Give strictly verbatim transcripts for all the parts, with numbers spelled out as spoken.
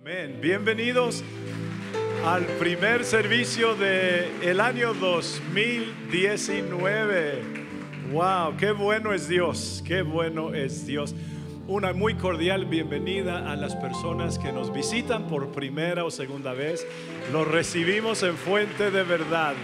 Amén. Bienvenidos al primer servicio del año dos mil diecinueve. Wow, qué bueno es Dios, qué bueno es Dios. Una muy cordial bienvenida a las personas que nos visitan por primera o segunda vez. Los recibimos en Fuente de Verdad.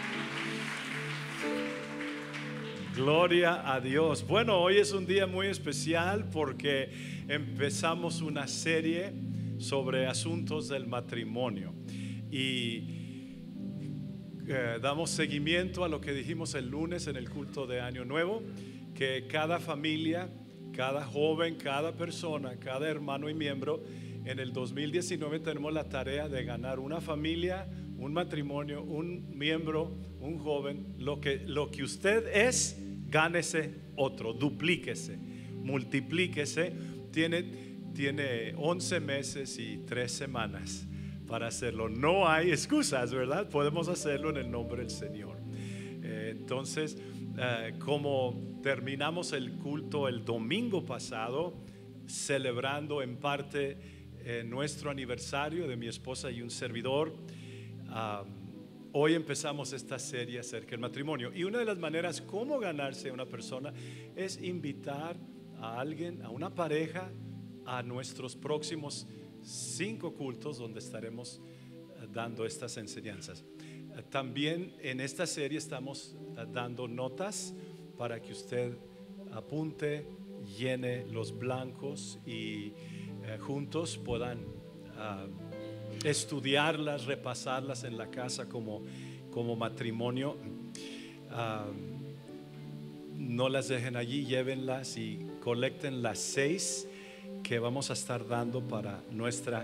Gloria a Dios. Bueno, hoy es un día muy especial porque empezamos una serie sobre asuntos del matrimonio y eh, damos seguimiento a lo que dijimos el lunes en el culto de Año Nuevo, que cada familia, cada joven, cada persona, cada hermano y miembro en el dos mil diecinueve tenemos la tarea de ganar una familia, un matrimonio, un miembro, un joven. Lo que, lo que usted es, gánese otro, duplíquese, multiplíquese. Tiene Tiene once meses y tres semanas para hacerlo. No hay excusas, ¿verdad? Podemos hacerlo en el nombre del Señor. Eh, entonces, eh, como terminamos el culto el domingo pasado, celebrando en parte eh, nuestro aniversario de mi esposa y un servidor, uh, hoy empezamos esta serie acerca del matrimonio. Y una de las maneras como ganarse a una persona es invitar a alguien, a una pareja, a nuestros próximos cinco cultos donde estaremos dando estas enseñanzas. También en esta serie estamos dando notas para que usted apunte, llene los blancos y eh, juntos puedan uh, estudiarlas, repasarlas en la casa como, como matrimonio. Uh, no las dejen allí, llévenlas y colecten las seis que vamos a estar dando para nuestra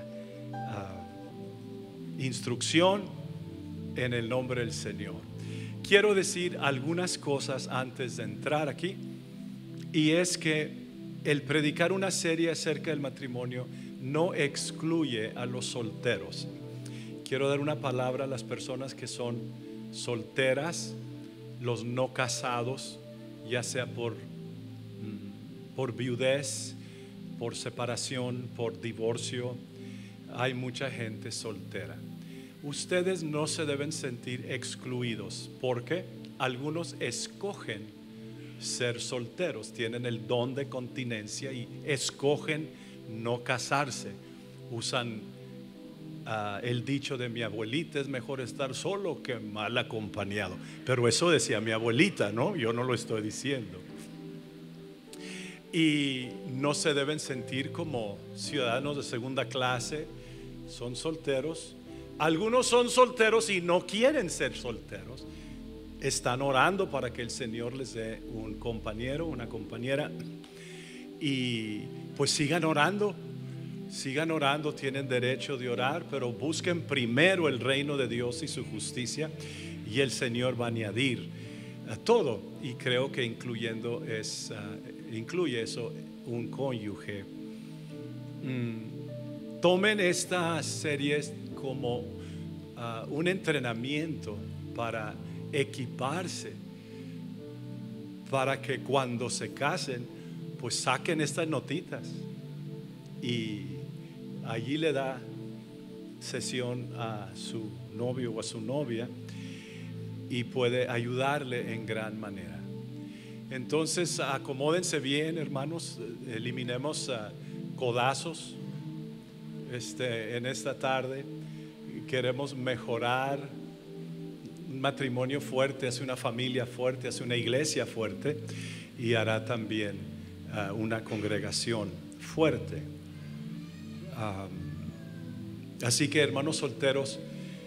uh, instrucción en el nombre del Señor. Quiero decir algunas cosas antes de entrar aquí, y es que el predicar una serie acerca del matrimonio no excluye a los solteros. Quiero dar una palabra a las personas que son solteras, los no casados, ya sea por, por viudez, por separación, por divorcio. Hay mucha gente soltera. Ustedes no se deben sentir excluidos porque algunos escogen ser solteros, tienen el don de continencia y escogen no casarse. Usan uh, el dicho de mi abuelita: es mejor estar solo que mal acompañado. Pero eso decía mi abuelita, ¿no? Yo no lo estoy diciendo. Y no se deben sentir como ciudadanos de segunda clase. Son solteros. Algunos son solteros y no quieren ser solteros. Están orando para que el Señor les dé un compañero, una compañera. Y pues sigan orando. Sigan orando, tienen derecho de orar, pero busquen primero el reino de Dios y su justicia, y el Señor va a añadir uh, todo. Y creo que incluyendo es... Uh, incluye eso, un cónyuge. Mm, tomen estas series como uh, un entrenamiento para equiparse, para que cuando se casen pues saquen estas notitas y allí le da sesión a su novio o a su novia y puede ayudarle en gran manera. Entonces acomódense bien, hermanos. Eliminemos uh, codazos este, en esta tarde. Queremos mejorar un matrimonio fuerte, hace una familia fuerte, hace una iglesia fuerte, y hará también uh, una congregación fuerte. Um, así que, hermanos solteros,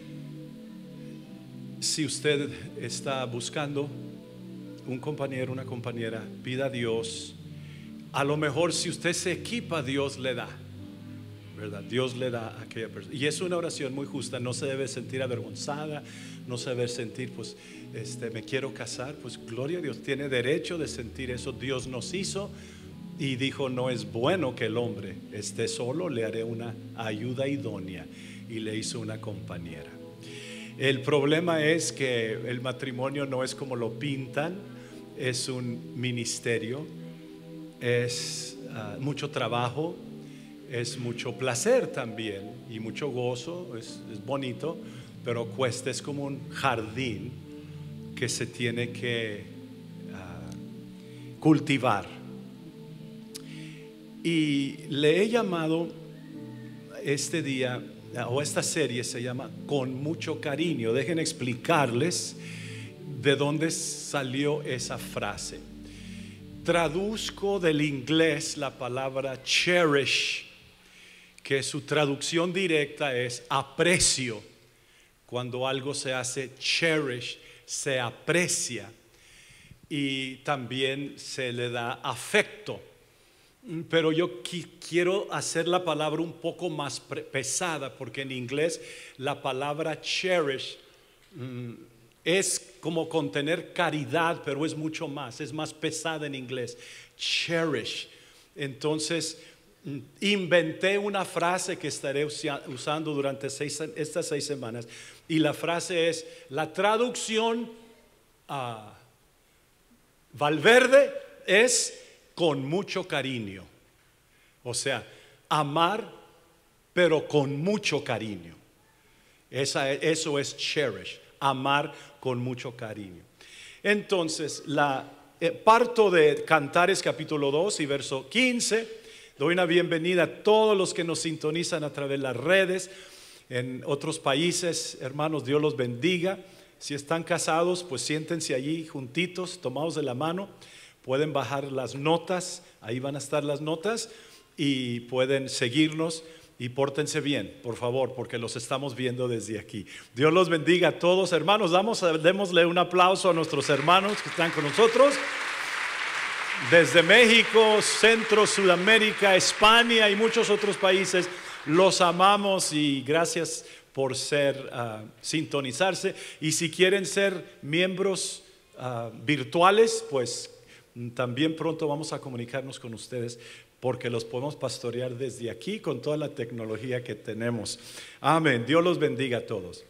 si usted está buscando un compañero, una compañera, pida a Dios. A lo mejor si usted se equipa, Dios le da, ¿verdad? Dios le da a aquella persona. Y es una oración muy justa. No se debe sentir avergonzada, no se debe sentir pues este, me quiero casar. Pues gloria a Dios, tiene derecho de sentir eso. Dios nos hizo y dijo: no es bueno que el hombre esté solo, le haré una ayuda idónea, y le hizo una compañera. El problema es que el matrimonio no es como lo pintan. Es un ministerio, es uh, mucho trabajo, es mucho placer también y mucho gozo, es, es bonito, pero cuesta, es como un jardín que se tiene que uh, cultivar. Y le he llamado este día, o esta serie se llama Con mucho cariño. Dejen explicarles de dónde salió esa frase. Traduzco del inglés la palabra cherish, que su traducción directa es aprecio. Cuando algo se hace cherish, se aprecia y también se le da afecto. Pero yo qui- quiero hacer la palabra un poco más pesada, porque en inglés la palabra cherish mm, es como contener caridad, pero es mucho más, es más pesada en inglés. Cherish. Entonces inventé una frase que estaré usando durante seis, estas seis semanas, y la frase es, la traducción a Valverde es con mucho cariño. O sea, amar pero con mucho cariño. Esa, eso es cherish, amar con mucho cariño. Entonces, la, eh, parto de Cantares capítulo dos y verso quince. Doy una bienvenida a todos los que nos sintonizan a través de las redes, en otros países. Hermanos, Dios los bendiga. Si están casados, pues siéntense allí juntitos, tomados de la mano. Pueden bajar las notas, ahí van a estar las notas, y pueden seguirnos. Y pórtense bien, por favor, porque los estamos viendo desde aquí. Dios los bendiga a todos, hermanos. Damos, démosle un aplauso a nuestros hermanos que están con nosotros. Desde México, Centro, Sudamérica, España y muchos otros países, los amamos y gracias por ser, uh, sintonizarse. Y si quieren ser miembros uh, virtuales, pues también pronto vamos a comunicarnos con ustedes, porque los podemos pastorear desde aquí con toda la tecnología que tenemos. Amén. Dios los bendiga a todos.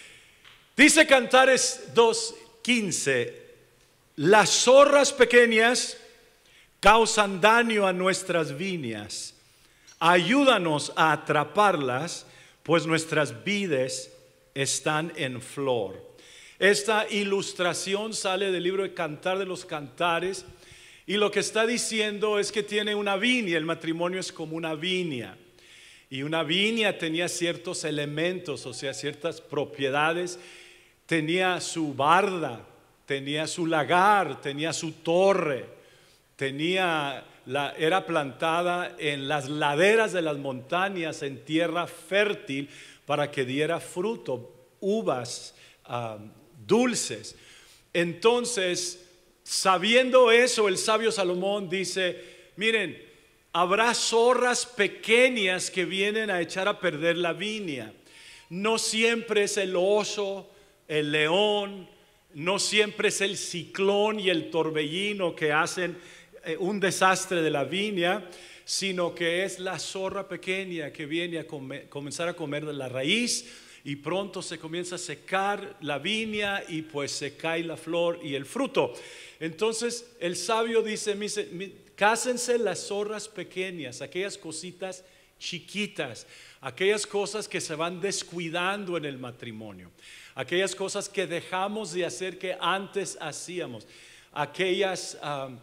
Dice Cantares dos quince, las zorras pequeñas causan daño a nuestras viñas. Ayúdanos a atraparlas, pues nuestras vides están en flor. Esta ilustración sale del libro de Cantar de los Cantares, y lo que está diciendo es que tiene una viña. El matrimonio es como una viña, y una viña tenía ciertos elementos, o sea, ciertas propiedades. Tenía su barda, tenía su lagar, tenía su torre, tenía la, era plantada en las laderas de las montañas, en tierra fértil, para que diera fruto, uvas uh, dulces. Entonces, sabiendo eso, el sabio Salomón dice, miren, habrá zorras pequeñas que vienen a echar a perder la viña. No siempre es el oso, el león, no siempre es el ciclón y el torbellino que hacen un desastre de la viña, sino que es la zorra pequeña que viene a comer, comenzar a comer de la raíz, y pronto se comienza a secar la viña y pues se cae la flor y el fruto. Entonces el sabio dice, cásense las zorras pequeñas, aquellas cositas chiquitas, aquellas cosas que se van descuidando en el matrimonio, aquellas cosas que dejamos de hacer que antes hacíamos, aquellas um,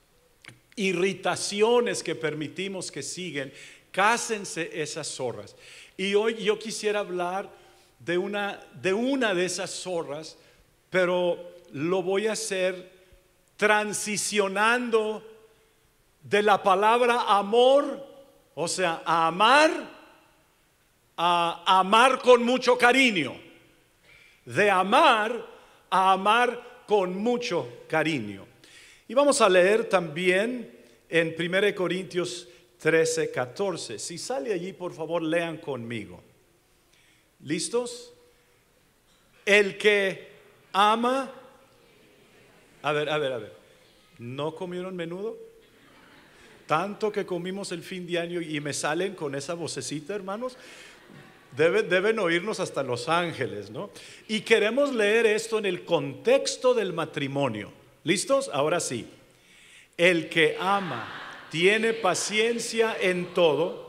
irritaciones que permitimos que siguen. Cásense esas zorras. Y hoy yo quisiera hablar de una, de una de esas zorras, pero lo voy a hacer transicionando de la palabra amor, o sea, a amar, a amar con mucho cariño. De amar a amar con mucho cariño. Y vamos a leer también en primera de Corintios trece, catorce. Si sale allí, por favor, lean conmigo. ¿Listos? El que ama. A ver, a ver, a ver. ¿No comieron menudo? Tanto que comimos el fin de año y me salen con esa vocecita, hermanos. Deben, deben oírnos hasta Los Ángeles, ¿no? Y queremos leer esto en el contexto del matrimonio. ¿Listos? Ahora sí. El que ama tiene paciencia en todo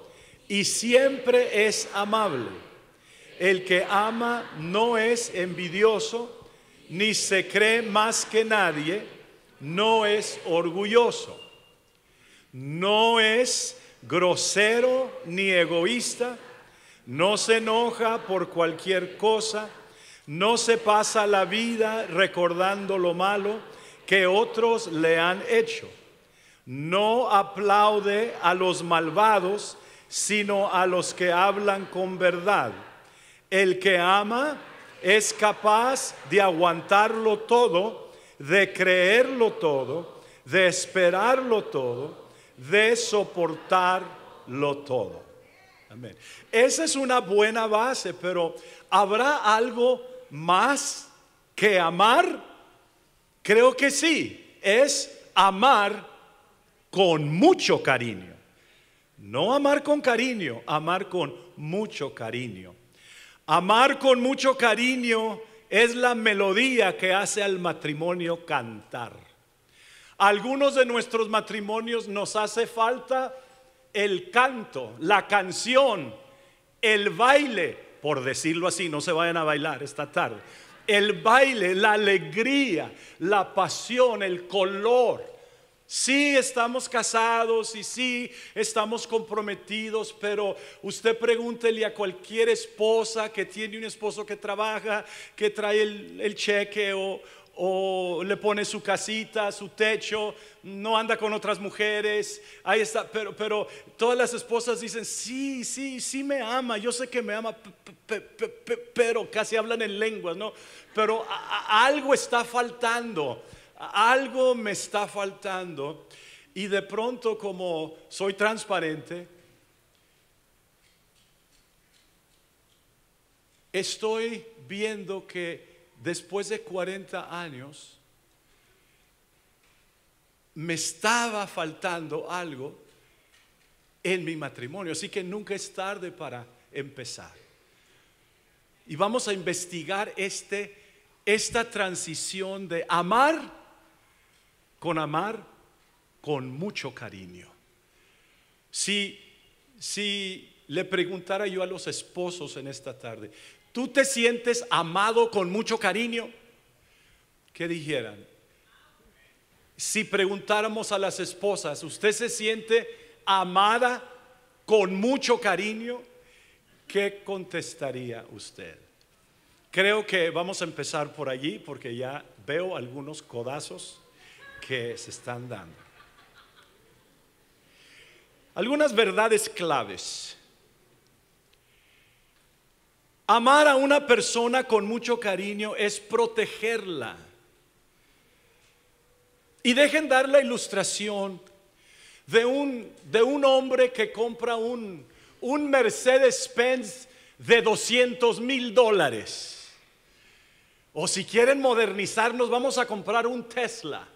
y siempre es amable. El que ama no es envidioso, ni se cree más que nadie, no es orgulloso, no es grosero ni egoísta, no se enoja por cualquier cosa, no se pasa la vida recordando lo malo que otros le han hecho, no aplaude a los malvados, sino a los que hablan con verdad. El que ama es capaz de aguantarlo todo, de creerlo todo, de esperarlo todo, de soportarlo todo. Amén. Esa es una buena base, pero ¿habrá algo más que amar? Creo que sí, es amar con mucho cariño. No amar con cariño, amar con mucho cariño. Amar con mucho cariño es la melodía que hace al matrimonio cantar. A algunos de nuestros matrimonios nos hace falta el canto, la canción, el baile, por decirlo así, no se vayan a bailar esta tarde. El baile, la alegría, la pasión, el color. Sí estamos casados y sí estamos comprometidos, pero usted pregúntele a cualquier esposa que tiene un esposo que trabaja, que trae el, el cheque o, o le pone su casita, su techo, no anda con otras mujeres, ahí está, pero, pero todas las esposas dicen, sí, sí, sí me ama, yo sé que me ama, pero casi hablan en lenguas, ¿no? Pero a, a, algo está faltando. Algo me está faltando y de pronto, como soy transparente, estoy viendo que después de cuarenta años me estaba faltando algo en mi matrimonio, así que nunca es tarde para empezar. Y vamos a investigar este, esta transición de amar con amar con mucho cariño. Si, si le preguntara yo a los esposos en esta tarde, ¿tú te sientes amado con mucho cariño? ¿Qué dijeran? Si preguntáramos a las esposas, ¿usted se siente amada con mucho cariño? ¿Qué contestaría usted? Creo que vamos a empezar por allí porque ya veo algunos codazos que se están dando. Algunas verdades claves. Amar a una persona con mucho cariño es protegerla. Y dejen dar la ilustración de un, de un hombre que compra un, un Mercedes-Benz de doscientos mil dólares. O si quieren modernizarnos, vamos a comprar un Tesla.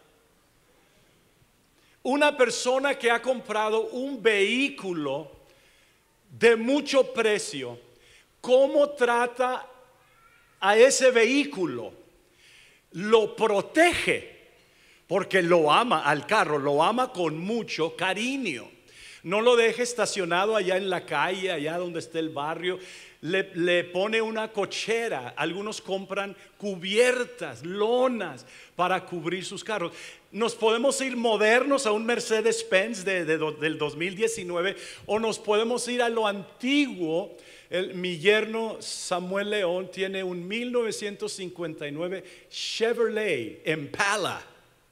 Una persona que ha comprado un vehículo de mucho precio, ¿cómo trata a ese vehículo? Lo protege, porque lo ama al carro, lo ama con mucho cariño. No lo deje estacionado allá en la calle, allá donde esté el barrio. Le, le pone una cochera. Algunos compran cubiertas, lonas para cubrir sus carros. Nos podemos ir modernos a un Mercedes-Benz de, de, de, del dos mil diecinueve, o nos podemos ir a lo antiguo. El, mi yerno Samuel León tiene un mil novecientos cincuenta y nueve Chevrolet Impala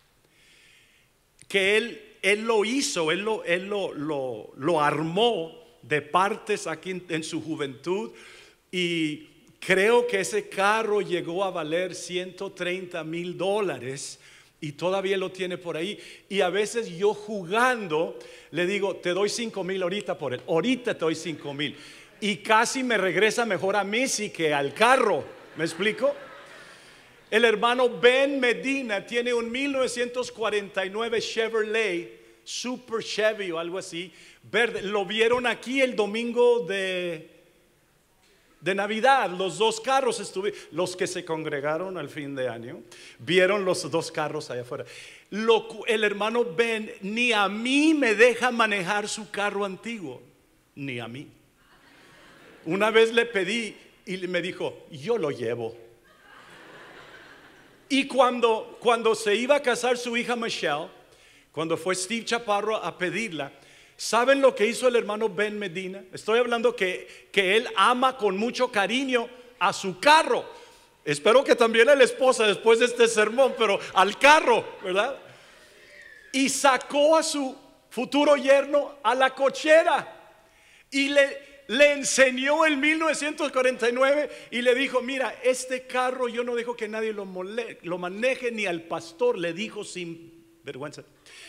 que él, él lo hizo, él, lo, él lo, lo, lo armó de partes aquí en, en su juventud, y creo que ese carro llegó a valer ciento treinta mil dólares y todavía lo tiene por ahí. Y a veces yo jugando le digo, te doy cinco mil ahorita por él, ahorita te doy cinco mil, y casi me regresa mejor a mí sí que al carro. ¿Me explico? El hermano Ben Medina tiene un mil novecientos cuarenta y nueve Chevrolet Super Chevy o algo así, verde. Lo vieron aquí el domingo de, de Navidad. Los dos carros estuvieron, los que se congregaron al fin de año, vieron los dos carros allá afuera. Lo, el hermano Ben ni a mí me deja manejar su carro antiguo. ni a mí. Una vez le pedí y me dijo, yo lo llevo. Y cuando, cuando se iba a casar su hija Michelle, cuando fue Steve Chaparro a pedirla, ¿saben lo que hizo el hermano Ben Medina? Estoy hablando que, que él ama con mucho cariño a su carro. Espero que también a la esposa después de este sermón, pero al carro, ¿verdad? Y sacó a su futuro yerno a la cochera y le... Le enseñó el mil novecientos cuarenta y nueve y le dijo, mira, este carro yo no dejo que nadie lo, mole, lo maneje, ni al pastor, le dijo sin vergüenza.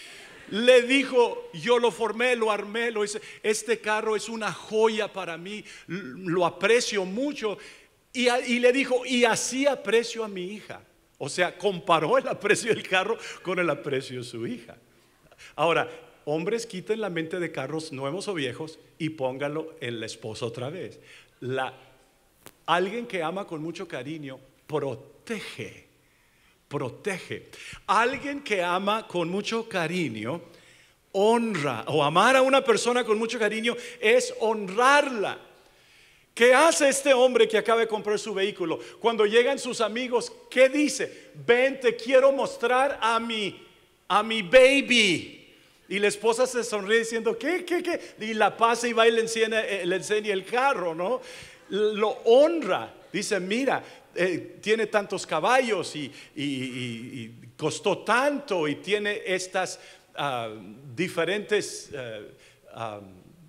Le dijo, yo lo formé, lo armé, lo hice. Este carro es una joya para mí, lo aprecio mucho. Y, y le dijo, y así aprecio a mi hija. O sea, comparó el aprecio del carro con el aprecio de su hija. Ahora, hombres, quiten la mente de carros nuevos o viejos y pónganlo en la esposa otra vez. La, alguien que ama con mucho cariño protege, protege. Alguien que ama con mucho cariño honra, o amar a una persona con mucho cariño es honrarla. ¿Qué hace este hombre que acaba de comprar su vehículo? Cuando llegan sus amigos, ¿qué dice? Ven, te quiero mostrar a mi, a mi baby. Y la esposa se sonríe diciendo, ¿qué, qué, qué? Y la pasa y va y le enseña, eh, le enseña el carro, ¿no? Lo honra. Dice, mira, eh, tiene tantos caballos y, y, y, y costó tanto y tiene estas uh, diferentes uh, uh,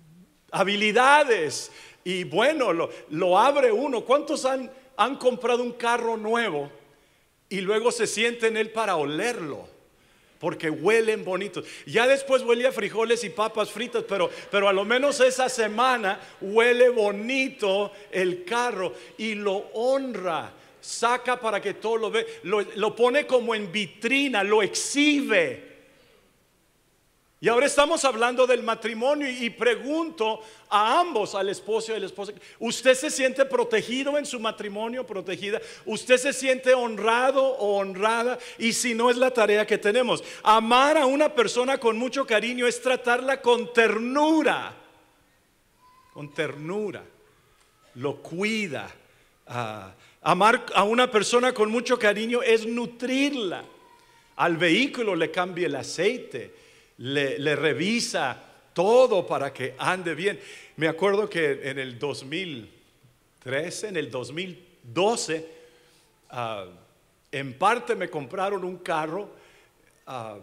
habilidades. Y bueno, lo, lo abre uno. ¿Cuántos han, han comprado un carro nuevo y luego se sienten en él para olerlo? Porque huelen bonitos. Ya después huele a frijoles y papas fritas, pero, pero a lo menos esa semana huele bonito el carro y lo honra. Saca para que todo lo vea, lo, lo pone como en vitrina, lo exhibe. Y ahora estamos hablando del matrimonio y, y pregunto a ambos, al esposo y a la esposa, ¿usted se siente protegido en su matrimonio, protegida? ¿Usted se siente honrado o honrada? Y si no, es la tarea que tenemos. Amar a una persona con mucho cariño es tratarla con ternura, con ternura, lo cuida. Uh, amar a una persona con mucho cariño es nutrirla. Al vehículo le cambia el aceite. Le, le revisa todo para que ande bien. Me acuerdo que en el dos mil trece, en el dos mil doce, uh, en parte me compraron un carro, uh,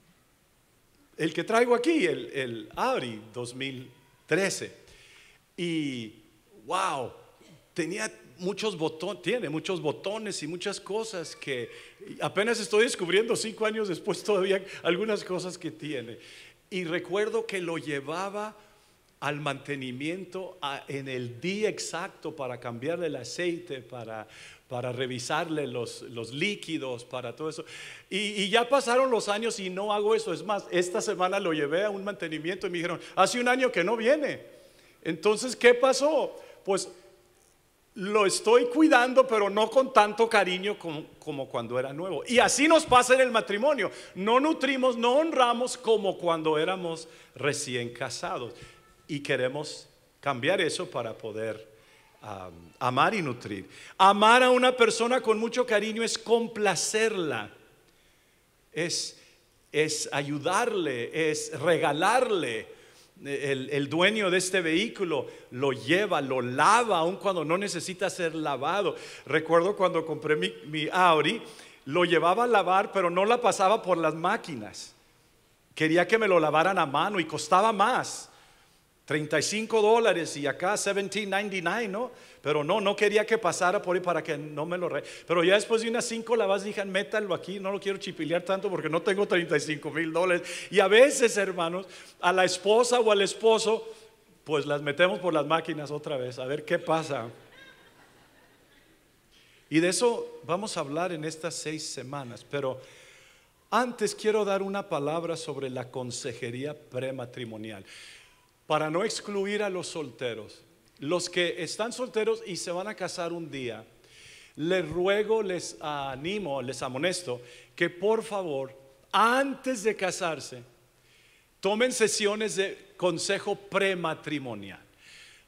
el que traigo aquí, el, el Audi dos mil trece. Y wow, tenía muchos botones, tiene muchos botones y muchas cosas que apenas estoy descubriendo cinco años después todavía algunas cosas que tiene. Y recuerdo que lo llevaba al mantenimiento a, en el día exacto para cambiarle el aceite, para, para revisarle los, los líquidos, para todo eso. Y, y ya pasaron los años y no hago eso. Es más, esta semana lo llevé a un mantenimiento y me dijeron, hace un año que no viene. Entonces, ¿qué pasó? Pues lo estoy cuidando, pero no con tanto cariño como, como cuando era nuevo. Y así nos pasa en el matrimonio. No nutrimos, no honramos como cuando éramos recién casados. Y queremos cambiar eso para poder um, amar y nutrir. Amar a una persona con mucho cariño es complacerla, es, es ayudarle, es regalarle. El, el dueño de este vehículo lo lleva, lo lava aun cuando no necesita ser lavado. Recuerdo cuando compré mi, mi Audi, lo llevaba a lavar, pero no la pasaba por las máquinas. Quería que me lo lavaran a mano y costaba más, treinta y cinco dólares, y acá diecisiete noventa y nueve, ¿no? Pero no, no quería que pasara por ahí para que no me lo re... Pero ya después de unas cinco lavas dije, métalo aquí, no lo quiero chipilear tanto porque no tengo treinta y cinco mil dólares. Y a veces, hermanos, a la esposa o al esposo, pues las metemos por las máquinas otra vez, a ver qué pasa. Y de eso vamos a hablar en estas seis semanas. Pero antes quiero dar una palabra sobre la consejería prematrimonial, para no excluir a los solteros. Los que están solteros y se van a casar un día, les ruego, les animo, les amonesto que por favor, antes de casarse, tomen sesiones de consejo prematrimonial.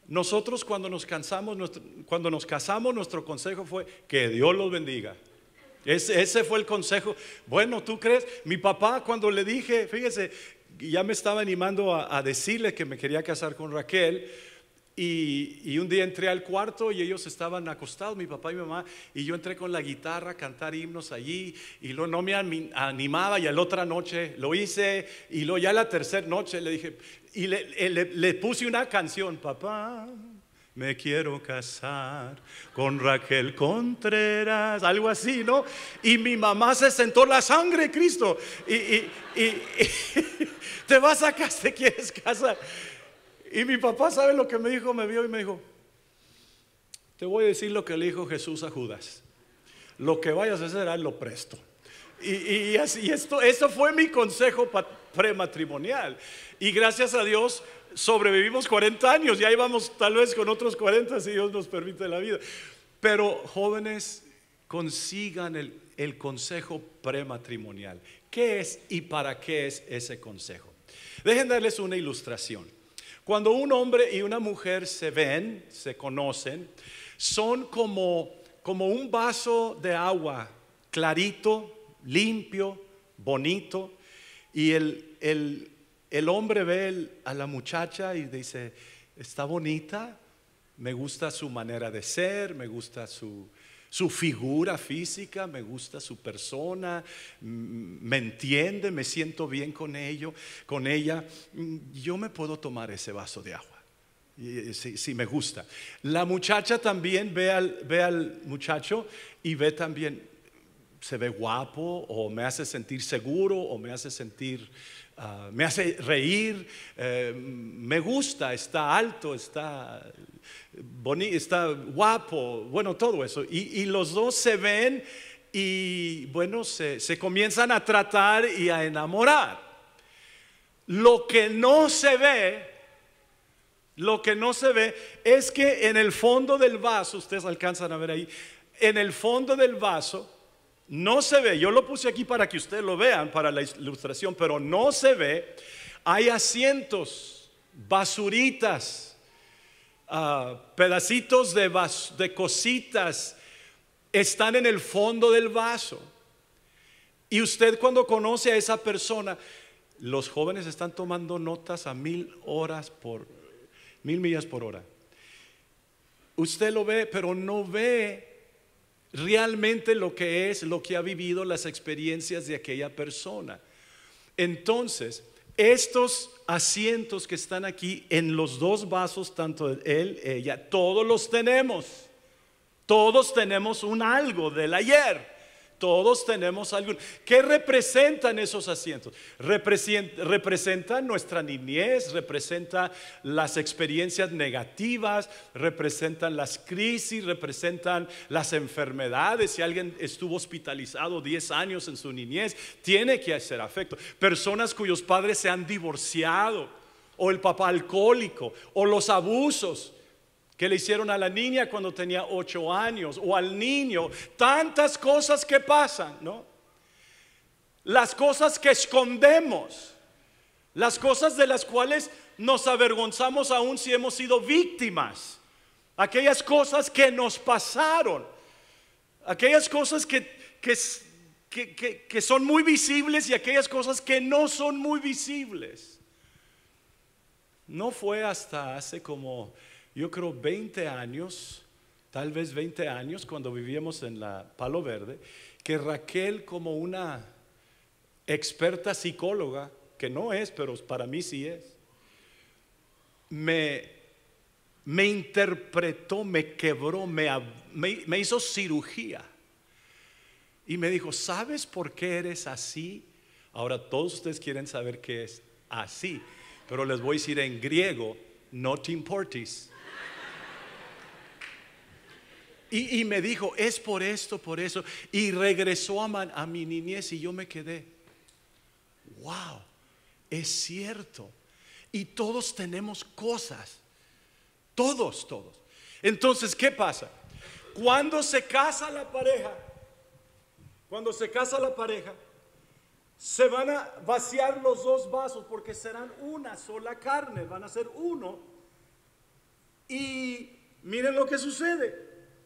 Nosotros cuando nos cansamos, nuestro, cuando nos casamos, nuestro consejo fue que Dios los bendiga. Ese, ese fue el consejo. Bueno, ¿tú crees? Mi papá, cuando le dije, fíjese, ya me estaba animando a, a decirle que me quería casar con Raquel. Y, y un día entré al cuarto y ellos estaban acostados, mi papá y mi mamá, y yo entré con la guitarra a cantar himnos allí, y luego no me animaba, y a la otra noche lo hice, y luego ya la tercera noche le dije, y le, le, le puse una canción: papá, me quiero casar con Raquel Contreras, algo así, ¿no? Y mi mamá se sentó: la sangre de Cristo, y, y, y, y te vas a casar, te quieres casar. Y mi papá, ¿sabe lo que me dijo? Me vio y me dijo: te voy a decir lo que le dijo Jesús a Judas: lo que vayas a hacer, haz lo presto. Y, y, así, esto, eso fue mi consejo prematrimonial. Y gracias a Dios sobrevivimos cuarenta años. Ya íbamos tal vez con otros cuarenta si Dios nos permite la vida. Pero jóvenes, consigan el, el consejo prematrimonial. ¿Qué es y para qué es ese consejo? Dejen darles una ilustración. Cuando un hombre y una mujer se ven, se conocen, son como, como un vaso de agua clarito, limpio, bonito. Y el, el, el hombre ve el, a la muchacha y dice: está bonita, me gusta su manera de ser, me gusta su, su figura física, me gusta su persona, me entiende, me siento bien con ello, con ella. Yo me puedo tomar ese vaso de agua, si, si me gusta. La muchacha también ve al, ve al muchacho y ve también, se ve guapo, o me hace sentir seguro, o me hace sentir, uh, me hace reír, eh, me gusta, está alto, está bonito, está guapo, bueno, todo eso. Y, y los dos se ven y bueno, se, se comienzan a tratar y a enamorar. Lo que no se ve, lo que no se ve es que en el fondo del vaso, ustedes alcanzan a ver ahí, en el fondo del vaso no se ve. Yo lo puse aquí para que ustedes lo vean, para la ilustración, pero no se ve. Hay asientos, basuritas, uh, pedacitos de, vas, de cositas están en el fondo del vaso. Y usted, cuando conoce a esa persona, los jóvenes están tomando notas a mil horas por mil millas por hora. Usted lo ve, pero no ve realmente lo que es, lo que ha vivido, las experiencias de aquella persona. Entonces, estos asientos que están aquí en los dos vasos, tanto él, ella, todos los tenemos. Todos tenemos un algo del ayer. Todos tenemos algo. ¿Qué representan esos asientos? Representan, representan nuestra niñez, representan las experiencias negativas, representan las crisis, representan las enfermedades. Si alguien estuvo hospitalizado diez años en su niñez, tiene que hacer afecto. Personas cuyos padres se han divorciado, o el papá alcohólico, o los abusos que le hicieron a la niña cuando tenía ocho años, o al niño. Tantas cosas que pasan, ¿no? Las cosas que escondemos, las cosas de las cuales nos avergonzamos aún si hemos sido víctimas, aquellas cosas que nos pasaron, aquellas cosas que, que, que, que, que son muy visibles, y aquellas cosas que no son muy visibles. No fue hasta hace como, yo creo, veinte años, tal vez veinte años, cuando vivíamos en la Palo Verde, que Raquel, como una experta psicóloga, que no es, pero para mí sí es, me, me interpretó, me quebró, me, me, me hizo cirugía. Y me dijo: ¿sabes por qué eres así? Ahora todos ustedes quieren saber qué es así, pero les voy a decir en griego: no te importes. Y, y me dijo: es por esto, por eso. Y regresó a, man, a mi niñez, y yo me quedé: wow, es cierto. Y todos tenemos cosas. Todos, todos. Entonces, ¿qué pasa? Cuando se casa la pareja, cuando se casa la pareja, se van a vaciar los dos vasos, porque serán una sola carne, van a ser uno. Y miren lo que sucede.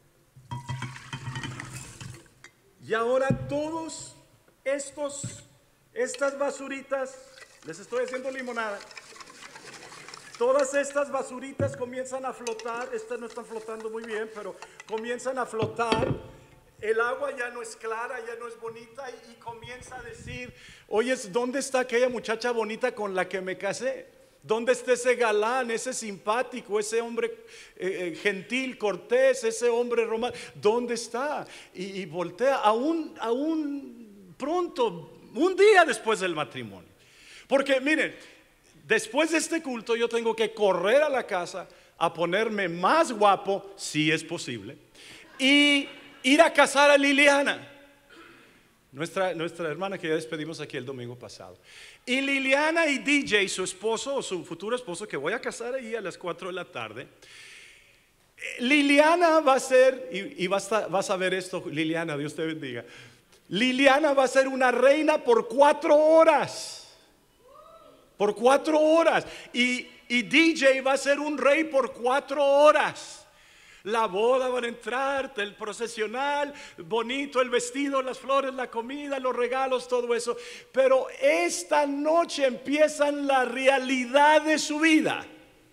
Y ahora todos estos, estas basuritas, les estoy haciendo limonada. Todas estas basuritas comienzan a flotar. Estas no están flotando muy bien, pero comienzan a flotar. El agua ya no es clara, ya no es bonita, y, y comienza a decir: oye, ¿dónde está aquella muchacha bonita con la que me casé? ¿Dónde está ese galán, ese simpático, ese hombre eh, gentil, cortés, ese hombre romano? ¿Dónde está? Y, y voltea aún, aún pronto, un día después del matrimonio. Porque miren, después de este culto yo tengo que correr a la casa a ponerme más guapo, si es posible, y ir a casar a Liliana, nuestra, nuestra hermana que ya despedimos aquí el domingo pasado. Y Liliana y D J, su esposo o su futuro esposo, que voy a casar ahí a las cuatro de la tarde. Liliana va a ser, y, y vas, a, vas a ver esto, Liliana, Dios te bendiga. Liliana va a ser una reina por cuatro horas. Por cuatro horas. Y, y D J va a ser un rey por cuatro horas. La boda, van a entrar, el procesional, bonito el vestido, las flores, la comida, los regalos, todo eso. Pero esta noche empiezan la realidad de su vida.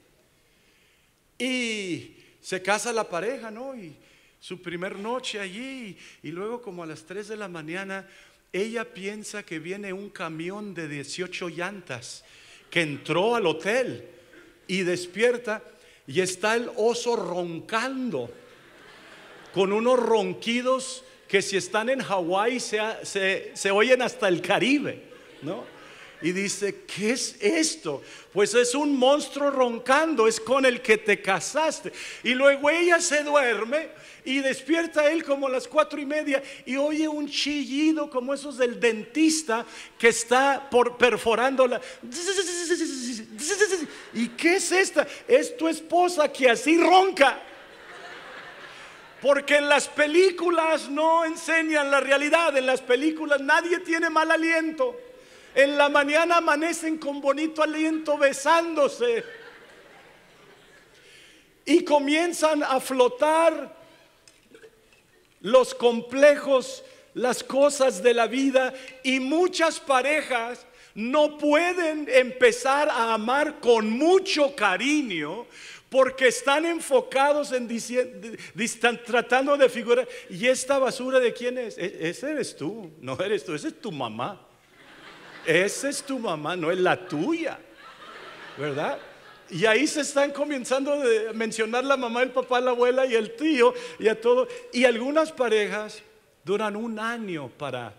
Y se casa la pareja, ¿no? Y su primer noche allí. Y luego como a las tres de la mañana, ella piensa que viene un camión de dieciocho llantas que entró al hotel y despierta. Y está el oso roncando con unos ronquidos que si están en Hawái se, se, se oyen hasta el Caribe, ¿no? Y dice: ¿qué es esto? Pues es un monstruo roncando, es con el que te casaste. Y luego ella se duerme y despierta él como a las cuatro y media y oye un chillido como esos del dentista que está por perforando la... ¿Y qué es esta? Es tu esposa que así ronca. Porque en las películas no enseñan la realidad. En las películas nadie tiene mal aliento. En la mañana amanecen con bonito aliento besándose. Y comienzan a flotar los complejos, las cosas de la vida. Y muchas parejas no pueden empezar a amar con mucho cariño porque están enfocados en diciendo, están tratando de figurar. ¿Y esta basura de quién es? E- ese eres tú, no eres tú, esa es tu mamá. Esa es tu mamá, no es la tuya, ¿verdad? Y ahí se están comenzando a mencionar la mamá, el papá, la abuela y el tío y a todo. Y algunas parejas duran un año para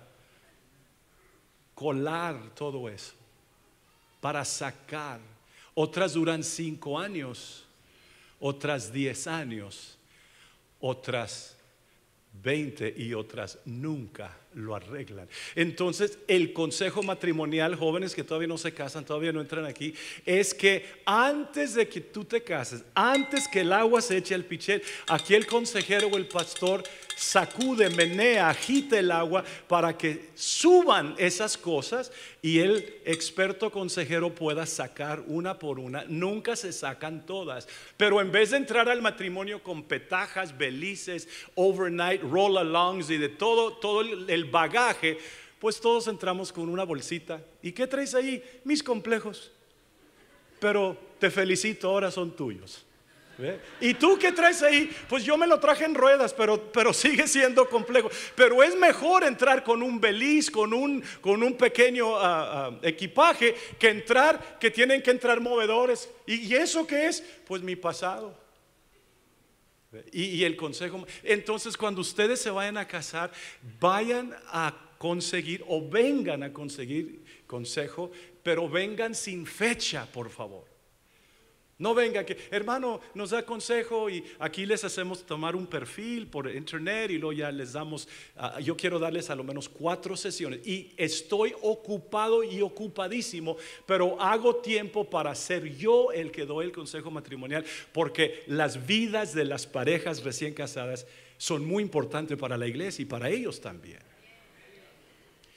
colar todo eso, para sacar. Otras duran cinco años, otras diez años, otras veinte y otras nunca lo arreglan. Entonces el consejo matrimonial, jóvenes que todavía no se casan, todavía no entran aquí, es que antes de que tú te cases, antes que el agua se eche al pichel, aquí el consejero o el pastor sacude, menea, agita el agua para que suban esas cosas y el experto consejero pueda sacar una por una. Nunca se sacan todas, pero en vez de entrar al matrimonio con petajas, belices, overnight, roll-alongs y de todo, todo el bagaje, pues todos entramos con una bolsita. ¿Y qué traes ahí? Mis complejos. Pero te felicito, ahora son tuyos. ¿Ve? ¿Y tú qué traes ahí? Pues yo me lo traje en ruedas, pero, pero sigue siendo complejo. Pero es mejor entrar con un beliz, con un, con un pequeño uh, uh, equipaje, que entrar, que tienen que entrar movedores. ¿Y, y eso qué es? Pues mi pasado. Y, y el consejo. Entonces cuando ustedes se vayan a casar, vayan a conseguir o vengan a conseguir consejo, pero vengan sin fecha, por favor. No venga que, hermano, nos da consejo y aquí les hacemos tomar un perfil por internet y luego ya les damos, uh, yo quiero darles a lo menos cuatro sesiones y estoy ocupado y ocupadísimo, pero hago tiempo para ser yo el que doy el consejo matrimonial, porque las vidas de las parejas recién casadas son muy importantes para la iglesia y para ellos también.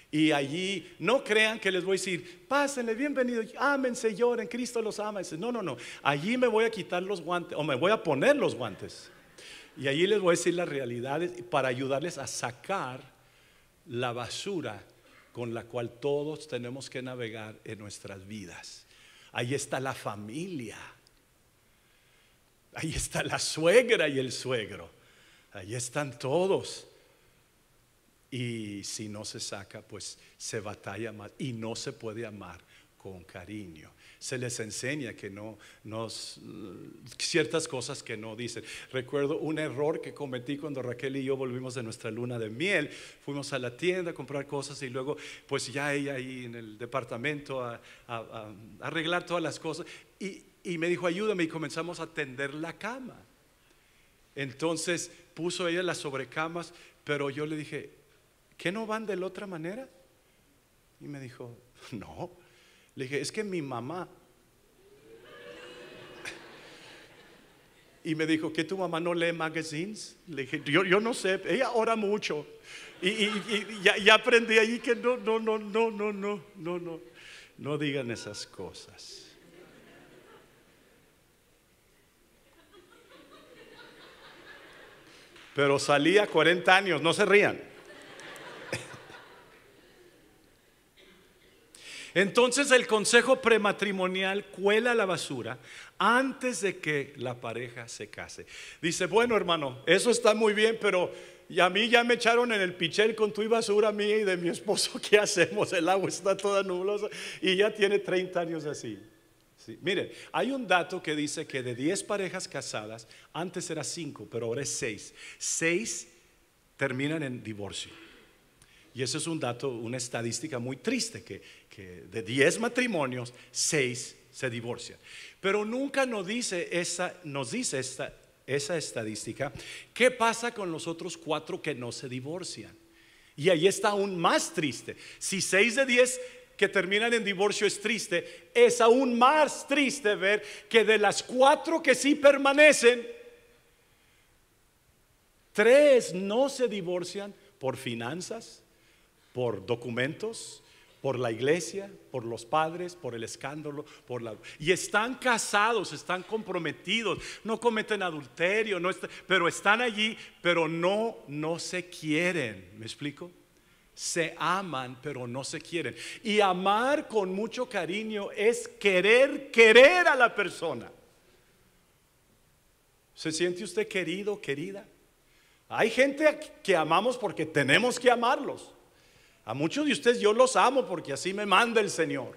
Y allí no crean que les voy a decir, pásenle, bienvenido, ámense, lloren, Cristo los ama. No, no, no. Allí me voy a quitar los guantes, o me voy a poner los guantes. Y allí les voy a decir las realidades para ayudarles a sacar la basura con la cual todos tenemos que navegar en nuestras vidas. Ahí está la familia. Ahí está la suegra y el suegro. Ahí están todos. Y si no se saca, pues se batalla más y no se puede amar con cariño. Se les enseña que no, nos, ciertas cosas que no dicen. Recuerdo un error que cometí cuando Raquel y yo volvimos de nuestra luna de miel. Fuimos a la tienda a comprar cosas y luego pues ya ella ahí en el departamento a, a, a arreglar todas las cosas. Y, y me dijo, ayúdame, y comenzamos a tender la cama. Entonces puso ella las sobrecamas, pero yo le dije, ¿qué no van de la otra manera? Y me dijo, no. Le dije, es que mi mamá. Y me dijo, ¿que tu mamá no lee magazines? Le dije, yo, yo no sé, ella ora mucho. Y, y, y ya, ya aprendí ahí que no, no, no, no, no, no, no, no, no digan esas cosas. Pero salí a cuarenta años, no se rían. Entonces el consejo prematrimonial cuela la basura antes de que la pareja se case. Dice, bueno hermano, eso está muy bien, pero y a mí ya me echaron en el pichel con tu basura mía y de mi esposo. ¿Qué hacemos? El agua está toda nublosa y ya tiene treinta años así. Sí. Miren, hay un dato que dice que de diez parejas casadas, antes era cinco, pero ahora es seis. seis terminan en divorcio. Y eso es un dato, una estadística muy triste, que, que de diez matrimonios, seis se divorcian. Pero nunca nos dice esa, nos dice esta, esa estadística, ¿qué pasa con los otros cuatro que no se divorcian? Y ahí está aún más triste. Si seis de diez que terminan en divorcio es triste, es aún más triste ver que de las cuatro que sí permanecen, tres no se divorcian por finanzas, por documentos, por la iglesia, por los padres, por el escándalo, por la, y están casados, están comprometidos, no cometen adulterio, no está, pero están allí, pero no, no se quieren. ¿Me explico? Se aman, pero no se quieren. Y amar con mucho cariño es querer, querer a la persona. ¿Se siente usted querido, querida? Hay gente que amamos porque tenemos que amarlos. A muchos de ustedes yo los amo porque así me manda el Señor.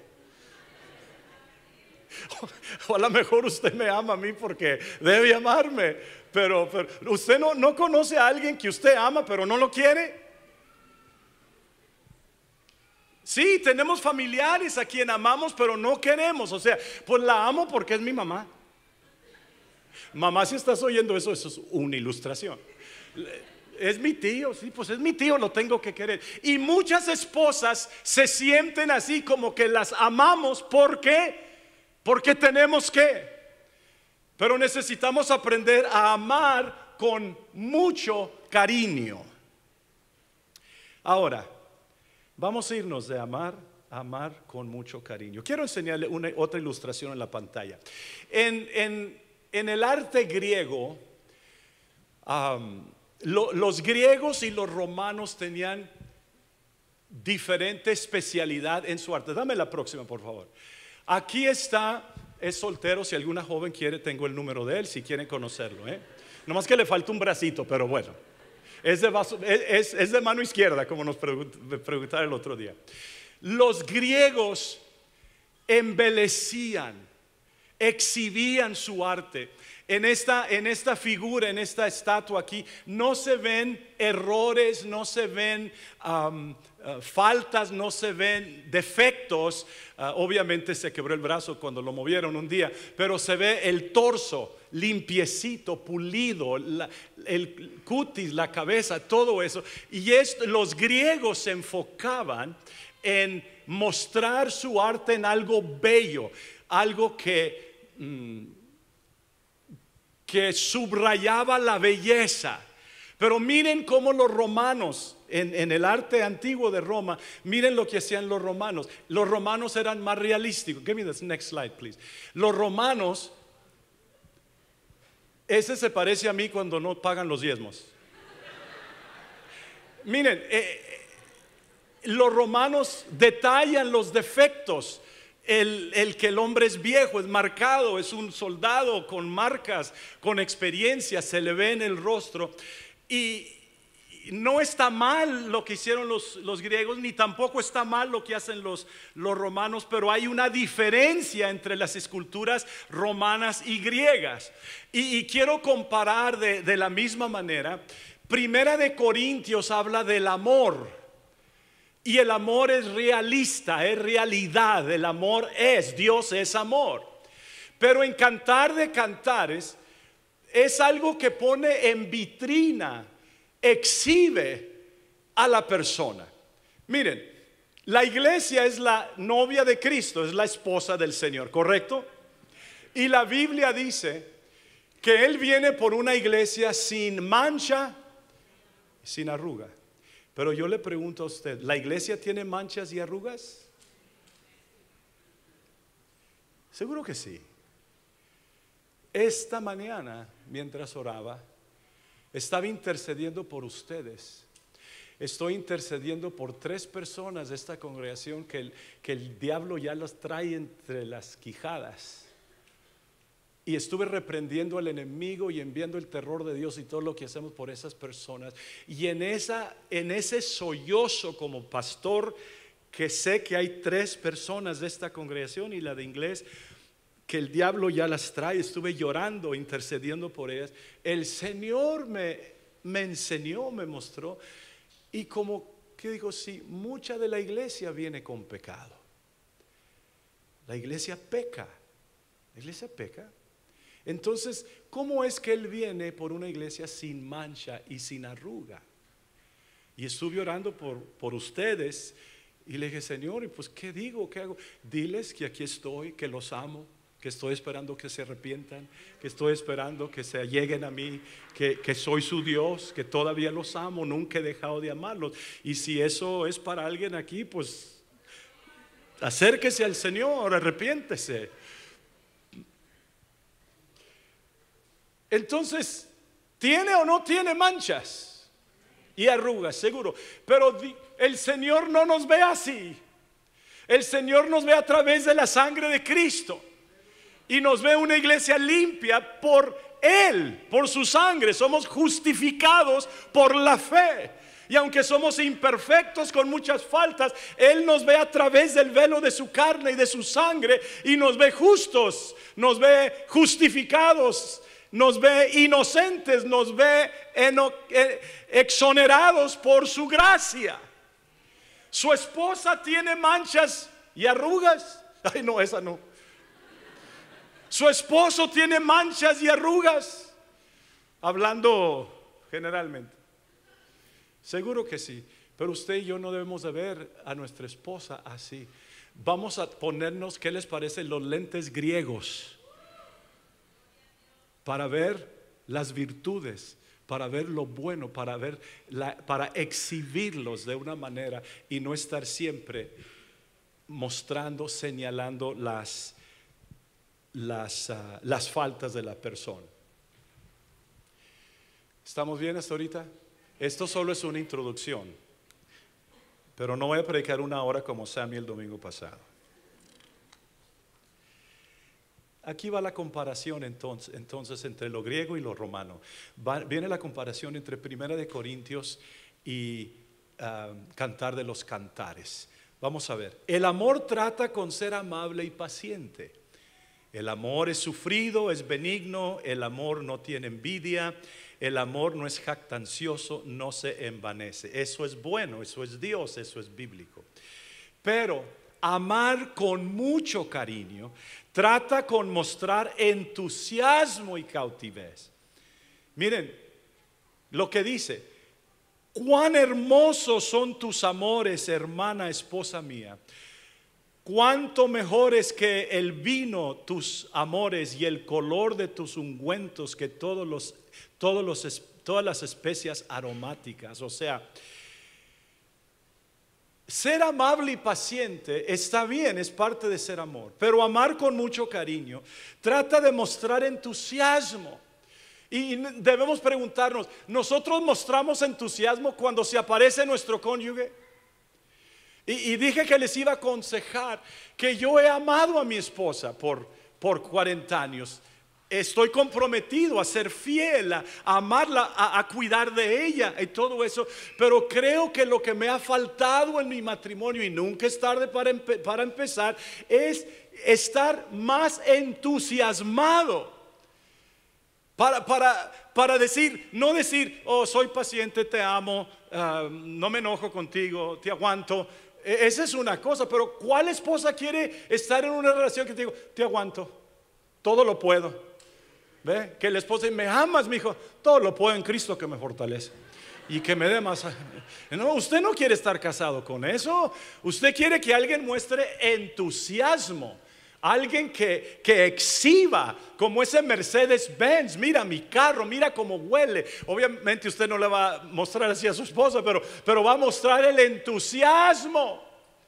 O a lo mejor usted me ama a mí porque debe amarme. Pero, pero usted no, no conoce a alguien que usted ama pero no lo quiere. Sí, tenemos familiares a quien amamos pero no queremos. O sea, pues la amo porque es mi mamá. Mamá, si estás oyendo eso, eso es una ilustración. Es mi tío, sí, pues es mi tío, lo tengo que querer. Y muchas esposas se sienten así como que las amamos. ¿Por qué? Porque tenemos que. Pero necesitamos aprender a amar con mucho cariño. Ahora, vamos a irnos de amar a amar con mucho cariño. Quiero enseñarle una, otra ilustración en la pantalla. En, en, en el arte griego, um, Lo, los griegos y los romanos tenían diferente especialidad en su arte. Dame la próxima, por favor. Aquí está, es soltero. Si alguna joven quiere, tengo el número de él, si quieren conocerlo, ¿eh? Nomás que le falta un bracito, pero bueno. Es de, vaso, es, es de mano izquierda, como nos preguntaron el otro día. Los griegos embelecían, exhibían su arte. En esta, en esta figura, en esta estatua aquí, no se ven errores, no se ven um, uh, faltas, no se ven defectos. Uh, obviamente se quebró el brazo cuando lo movieron un día, pero se ve el torso limpiecito, pulido, la, el cutis, la cabeza, todo eso. Y es, los griegos se enfocaban en mostrar su arte en algo bello, algo que... Mm, que subrayaba la belleza. Pero miren cómo los romanos, en, en el arte antiguo de Roma, miren lo que hacían los romanos. Los romanos eran más realísticos. Give me this next slide, please. Los romanos, ese se parece a mí cuando no pagan los diezmos. Miren, eh, los romanos detallan los defectos. El, el que el hombre es viejo, es marcado, es un soldado con marcas, con experiencia, se le ve en el rostro. Y no está mal lo que hicieron los, los griegos, ni tampoco está mal lo que hacen los, los romanos, pero hay una diferencia entre las esculturas romanas y griegas. Y, y quiero comparar de, de la misma manera. Primera de Corintios habla del amor, y el amor es realista, es realidad. El amor es, Dios es amor. Pero en Cantar de Cantares es algo que pone en vitrina, exhibe a la persona. Miren, la iglesia es la novia de Cristo, es la esposa del Señor, ¿correcto? Y la Biblia dice que Él viene por una iglesia sin mancha, sin arruga. Pero yo le pregunto a usted, ¿la iglesia tiene manchas y arrugas? Seguro que sí. Esta mañana, mientras oraba, estaba intercediendo por ustedes. Estoy intercediendo por tres personas de esta congregación que el, que el diablo ya las trae entre las quijadas. Y estuve reprendiendo al enemigo y enviando el terror de Dios y todo lo que hacemos por esas personas. Y en, esa, en ese sollozo como pastor, que sé que hay tres personas de esta congregación y la de inglés, que el diablo ya las trae, estuve llorando, intercediendo por ellas. El Señor me, me enseñó, me mostró. Y como que digo, sí, mucha de la iglesia viene con pecado. La iglesia peca. La iglesia peca. Entonces, ¿cómo es que Él viene por una iglesia sin mancha y sin arruga? Y estuve orando por, por ustedes y le dije, Señor, ¿y pues qué digo? ¿Qué hago? Diles que aquí estoy, que los amo, que estoy esperando que se arrepientan, que estoy esperando que se lleguen a mí, que, que soy su Dios, que todavía los amo, nunca he dejado de amarlos. Y si eso es para alguien aquí, pues acérquese al Señor, arrepiéntese. Entonces, ¿tiene o no tiene manchas y arrugas? Seguro. Pero el Señor no nos ve así. El Señor nos ve a través de la sangre de Cristo. Y nos ve una iglesia limpia por Él, por su sangre. Somos justificados por la fe. Y aunque somos imperfectos con muchas faltas, Él nos ve a través del velo de su carne y de su sangre. Y nos ve justos, nos ve justificados, nos ve inocentes, nos ve exonerados por su gracia. Su esposa tiene manchas y arrugas. Ay, no, esa no. Su esposo tiene manchas y arrugas. Hablando generalmente. Seguro que sí. Pero usted y yo no debemos de ver a nuestra esposa así. Vamos a ponernos, ¿qué les parece? Los lentes griegos. Para ver las virtudes, para ver lo bueno, para ver la, para exhibirlos de una manera y no estar siempre mostrando, señalando las, las, uh, las faltas de la persona. ¿Estamos bien hasta ahorita? Esto solo es una introducción, pero no voy a predicar una hora como Sammy el domingo pasado. Aquí va la comparación entonces, entonces entre lo griego y lo romano. Va, viene la comparación entre Primera de Corintios y uh, Cantar de los Cantares. Vamos a ver. El amor trata con ser amable y paciente. El amor es sufrido, es benigno. El amor no tiene envidia. El amor no es jactancioso, no se envanece. Eso es bueno, eso es Dios, eso es bíblico. Pero amar con mucho cariño trata con mostrar entusiasmo y cautivez. Miren lo que dice: cuán hermosos son tus amores, hermana, esposa mía. Cuánto mejor es que el vino, tus amores, y el color de tus ungüentos, que todos los, todos los, todas las especias aromáticas. O sea, ser amable y paciente está bien, es parte de ser amor, pero amar con mucho cariño trata de mostrar entusiasmo. Y debemos preguntarnos, ¿nosotros mostramos entusiasmo cuando se aparece nuestro cónyuge? Y, y dije que les iba a aconsejar que yo he amado a mi esposa por, por cuarenta años. Estoy comprometido a ser fiel, a, a amarla, a, a cuidar de ella y todo eso. Pero creo que lo que me ha faltado en mi matrimonio, y nunca es tarde para, empe para empezar, es estar más entusiasmado. Para, para, para decir, no decir, oh, soy paciente, te amo, uh, no me enojo contigo, te aguanto. Esa es una cosa, pero ¿cuál esposa quiere estar en una relación que te digo, te aguanto, todo lo puedo? ¿Ve? Que el esposo dice, me amas, mi hijo, todo lo puedo en Cristo que me fortalece y que me dé más. No, usted no quiere estar casado con eso. Usted quiere que alguien muestre entusiasmo, alguien que, que exhiba, como ese Mercedes-Benz. Mira mi carro, mira cómo huele. Obviamente usted no le va a mostrar así a su esposa, pero, pero va a mostrar el entusiasmo.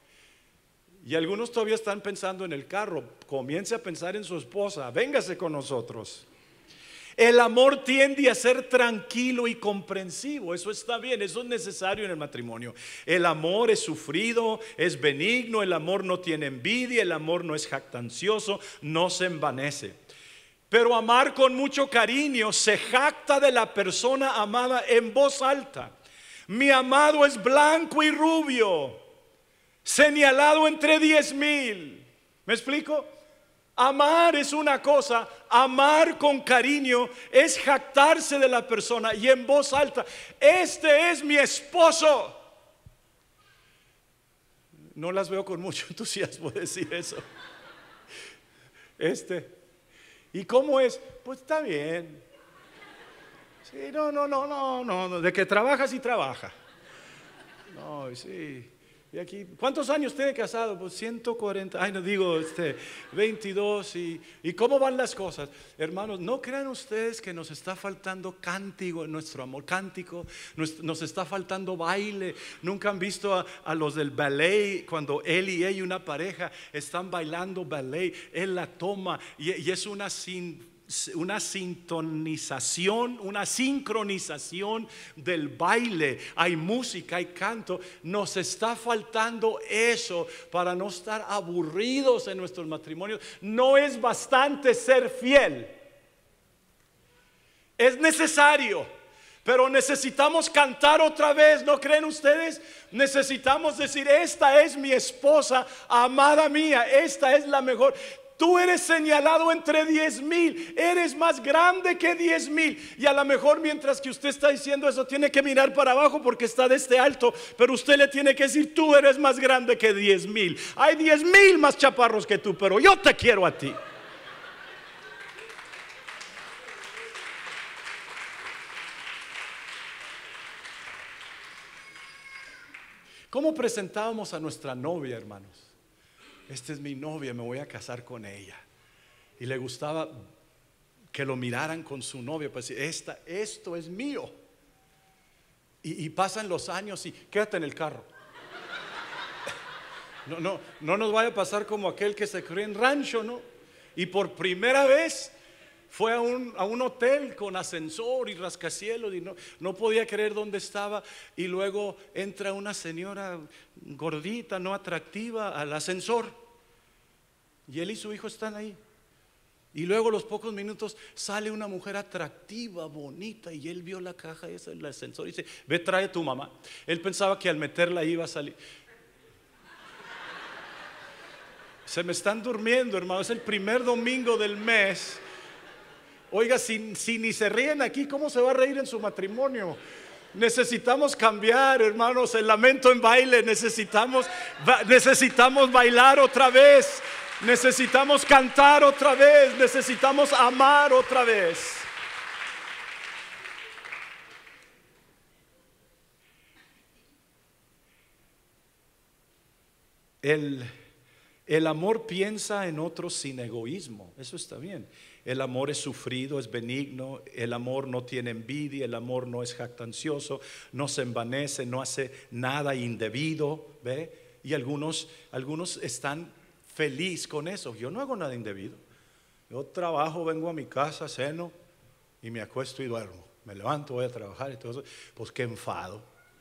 Y algunos todavía están pensando en el carro. Comience a pensar en su esposa. Véngase con nosotros. El amor tiende a ser tranquilo y comprensivo. Eso está bien, eso es necesario en el matrimonio. El amor es sufrido, es benigno. El amor no tiene envidia. El amor no es jactancioso, no se envanece. Pero amar con mucho cariño se jacta de la persona amada en voz alta. Mi amado es blanco y rubio, señalado entre diez mil. ¿Me explico? Amar es una cosa, amar con cariño es jactarse de la persona y en voz alta, este es mi esposo. No las veo con mucho entusiasmo decir eso. Este, ¿y cómo es? Pues está bien. Sí, no, no, no, no, no, de que trabaja, sí trabaja. No, sí. Y aquí, ¿cuántos años tiene casado? Pues ciento cuarenta, ay no digo, este, veintidós. Y, ¿Y cómo van las cosas? Hermanos, no crean ustedes que nos está faltando cántico en nuestro amor, cántico, nos, nos está faltando baile. Nunca han visto a, a los del ballet, cuando él y ella, una pareja, están bailando ballet, él la toma y, y es una sin... una sintonización, una sincronización del baile. Hay música, hay canto. Nos está faltando eso para no estar aburridos en nuestros matrimonios. No es bastante ser fiel, es necesario, pero necesitamos cantar otra vez. ¿No creen ustedes? Necesitamos decir, esta es mi esposa, amada mía, esta es la mejor. Tú eres señalado entre diez mil, eres más grande que diez mil. Y a lo mejor mientras que usted está diciendo eso, tiene que mirar para abajo porque está de este alto. Pero usted le tiene que decir, tú eres más grande que diez mil. Hay diez mil más chaparros que tú, pero yo te quiero a ti. ¿Cómo presentábamos a nuestra novia, hermanos? Esta es mi novia, me voy a casar con ella. Y le gustaba que lo miraran con su novia, pues esta, esto es mío. Y, y pasan los años y quédate en el carro. No, no, no nos vaya a pasar como aquel que se crió en rancho, ¿no? Y por primera vez fue a un, a un hotel con ascensor y rascacielos y no, no podía creer dónde estaba. Y luego entra una señora gordita, no atractiva, al ascensor. Y él y su hijo están ahí. Y luego a los pocos minutos sale una mujer atractiva, bonita. Y él vio la caja esa del ascensor y dice, ve, trae a tu mamá. Él pensaba que al meterla iba a salir. Se me están durmiendo, hermano. Es el primer domingo del mes. Oiga, si, si ni se ríen aquí, ¿cómo se va a reír en su matrimonio? Necesitamos cambiar, hermanos, el lamento en baile. Necesitamos, necesitamos bailar otra vez. Necesitamos cantar otra vez. Necesitamos amar otra vez. El, El amor piensa en otros sin egoísmo. Eso está bien. El amor es sufrido, es benigno. El amor no tiene envidia. El amor no es jactancioso, no se envanece, no hace nada indebido. ¿Ve? Y algunos, algunos están felices con eso. Yo no hago nada indebido. Yo trabajo, vengo a mi casa, ceno y me acuesto y duermo. Me levanto, voy a trabajar y todo eso. Pues qué enfado.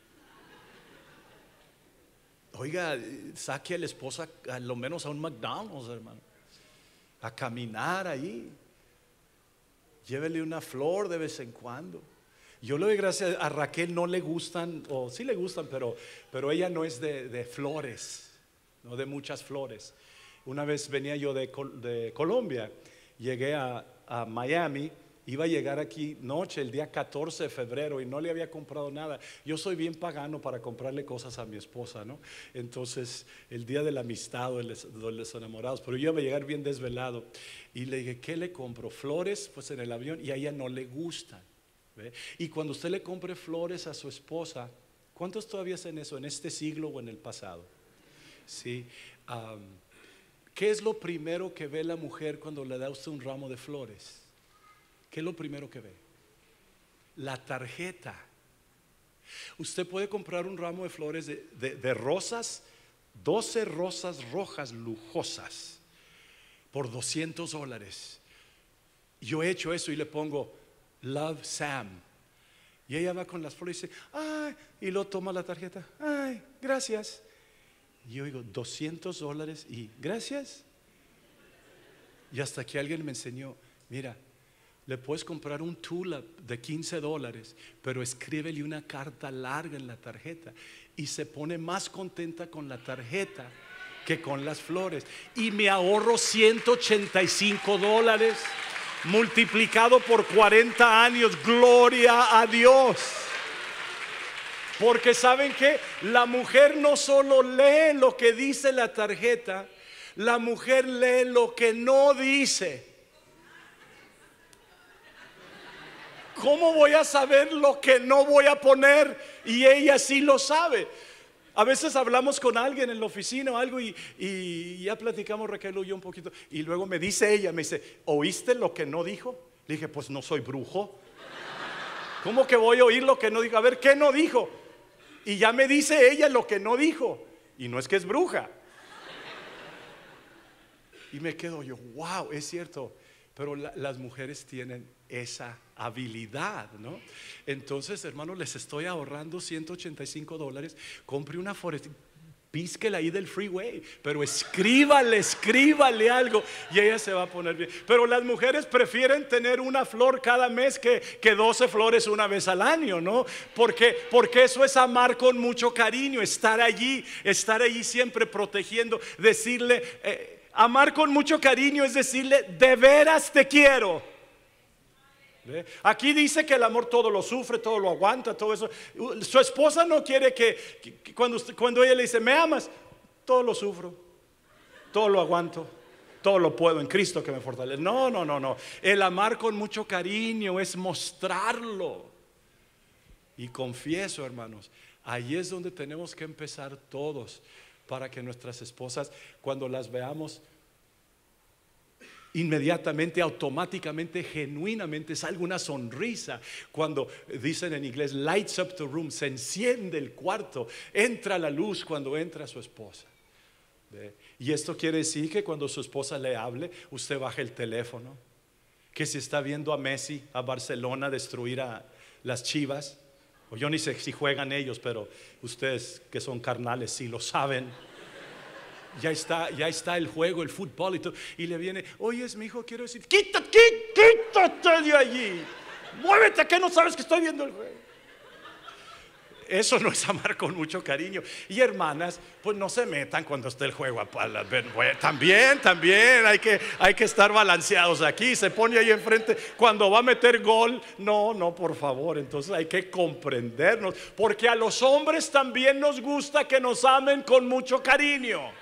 Oiga, saque a la esposa a lo menos a un McDonald's, hermano, a caminar ahí. Llévele una flor de vez en cuando. Yo le doy gracias a Raquel, no le gustan, o sí le gustan, pero, pero ella no es de, de flores, no de muchas flores. Una vez venía yo de, de Colombia, llegué a, a Miami. Iba a llegar aquí noche, el día catorce de febrero, y no le había comprado nada. Yo soy bien pagano para comprarle cosas a mi esposa, ¿no? Entonces, el día de la amistad o de los enamorados, pero yo iba a llegar bien desvelado. Y le dije, ¿qué le compro? Flores, pues en el avión, y a ella no le gustan, ¿ve? Y cuando usted le compre flores a su esposa, ¿cuántos todavía hacen eso en este siglo o en el pasado? Sí. Um, ¿Qué es lo primero que ve la mujer cuando le da a usted un ramo de flores? ¿Qué es lo primero que ve? La tarjeta. Usted puede comprar un ramo de flores de, de, de rosas, doce rosas rojas lujosas por doscientos dólares. Yo he hecho eso y le pongo Love Sam. Y ella va con las flores y dice, ay, y lo toma la tarjeta. Ay, gracias. Y yo digo, doscientos dólares y gracias. Y hasta que alguien me enseñó, mira, le puedes comprar un tulip de quince dólares, pero escríbele una carta larga en la tarjeta y se pone más contenta con la tarjeta que con las flores. Y me ahorro ciento ochenta y cinco dólares multiplicado por cuarenta años. Gloria a Dios. Porque ¿saben qué? La mujer no solo lee lo que dice la tarjeta, la mujer lee lo que no dice. ¿Cómo voy a saber lo que no voy a poner? Y ella sí lo sabe. A veces hablamos con alguien en la oficina o algo y, y ya platicamos Raquel y yo un poquito. Y luego me dice ella, me dice, ¿oíste lo que no dijo? Le dije, pues no soy brujo. ¿Cómo que voy a oír lo que no dijo? A ver, ¿qué no dijo? Y ya me dice ella lo que no dijo. Y no es que es bruja. Y me quedo yo, wow, es cierto. Pero la, las mujeres tienen esa habilidad, ¿no? Entonces, hermanos, les estoy ahorrando ciento ochenta y cinco dólares. Compre una forest, písquela ahí del freeway, pero escríbale, escríbale algo y ella se va a poner bien. Pero las mujeres prefieren tener una flor cada mes que, que doce flores una vez al año, ¿no? Porque, porque eso es amar con mucho cariño, estar allí, estar allí siempre protegiendo, decirle, eh, amar con mucho cariño es decirle, de veras te quiero. ¿Ve? Aquí dice que el amor todo lo sufre, todo lo aguanta, todo eso. Su esposa no quiere que, que, que cuando, usted, cuando ella le dice, ¿me amas? Todo lo sufro, todo lo aguanto, todo lo puedo en Cristo que me fortalece. No, no, no, no. El amar con mucho cariño es mostrarlo. Y confieso, hermanos, ahí es donde tenemos que empezar todos, para que nuestras esposas, cuando las veamos, inmediatamente, automáticamente, genuinamente salga una sonrisa. Cuando dicen en inglés lights up the room, se enciende el cuarto, entra la luz cuando entra su esposa. ¿Ve? Y esto quiere decir que cuando su esposa le hable, usted baje el teléfono. Que si está viendo a Messi, a Barcelona destruir a las Chivas, o yo ni sé si juegan ellos, pero ustedes que son carnales sí lo saben. Ya está, ya está el juego, el fútbol y todo. Y le viene, oye, es mi hijo, quiero decir, quítate, quítate de allí. Muévete, que no sabes que estoy viendo el juego. Eso no es amar con mucho cariño. Y hermanas, pues no se metan cuando esté el juego. También, también hay que, hay que estar balanceados aquí. Se pone ahí enfrente cuando va a meter gol. No, no, por favor. Entonces hay que comprendernos, porque a los hombres también nos gusta que nos amen con mucho cariño.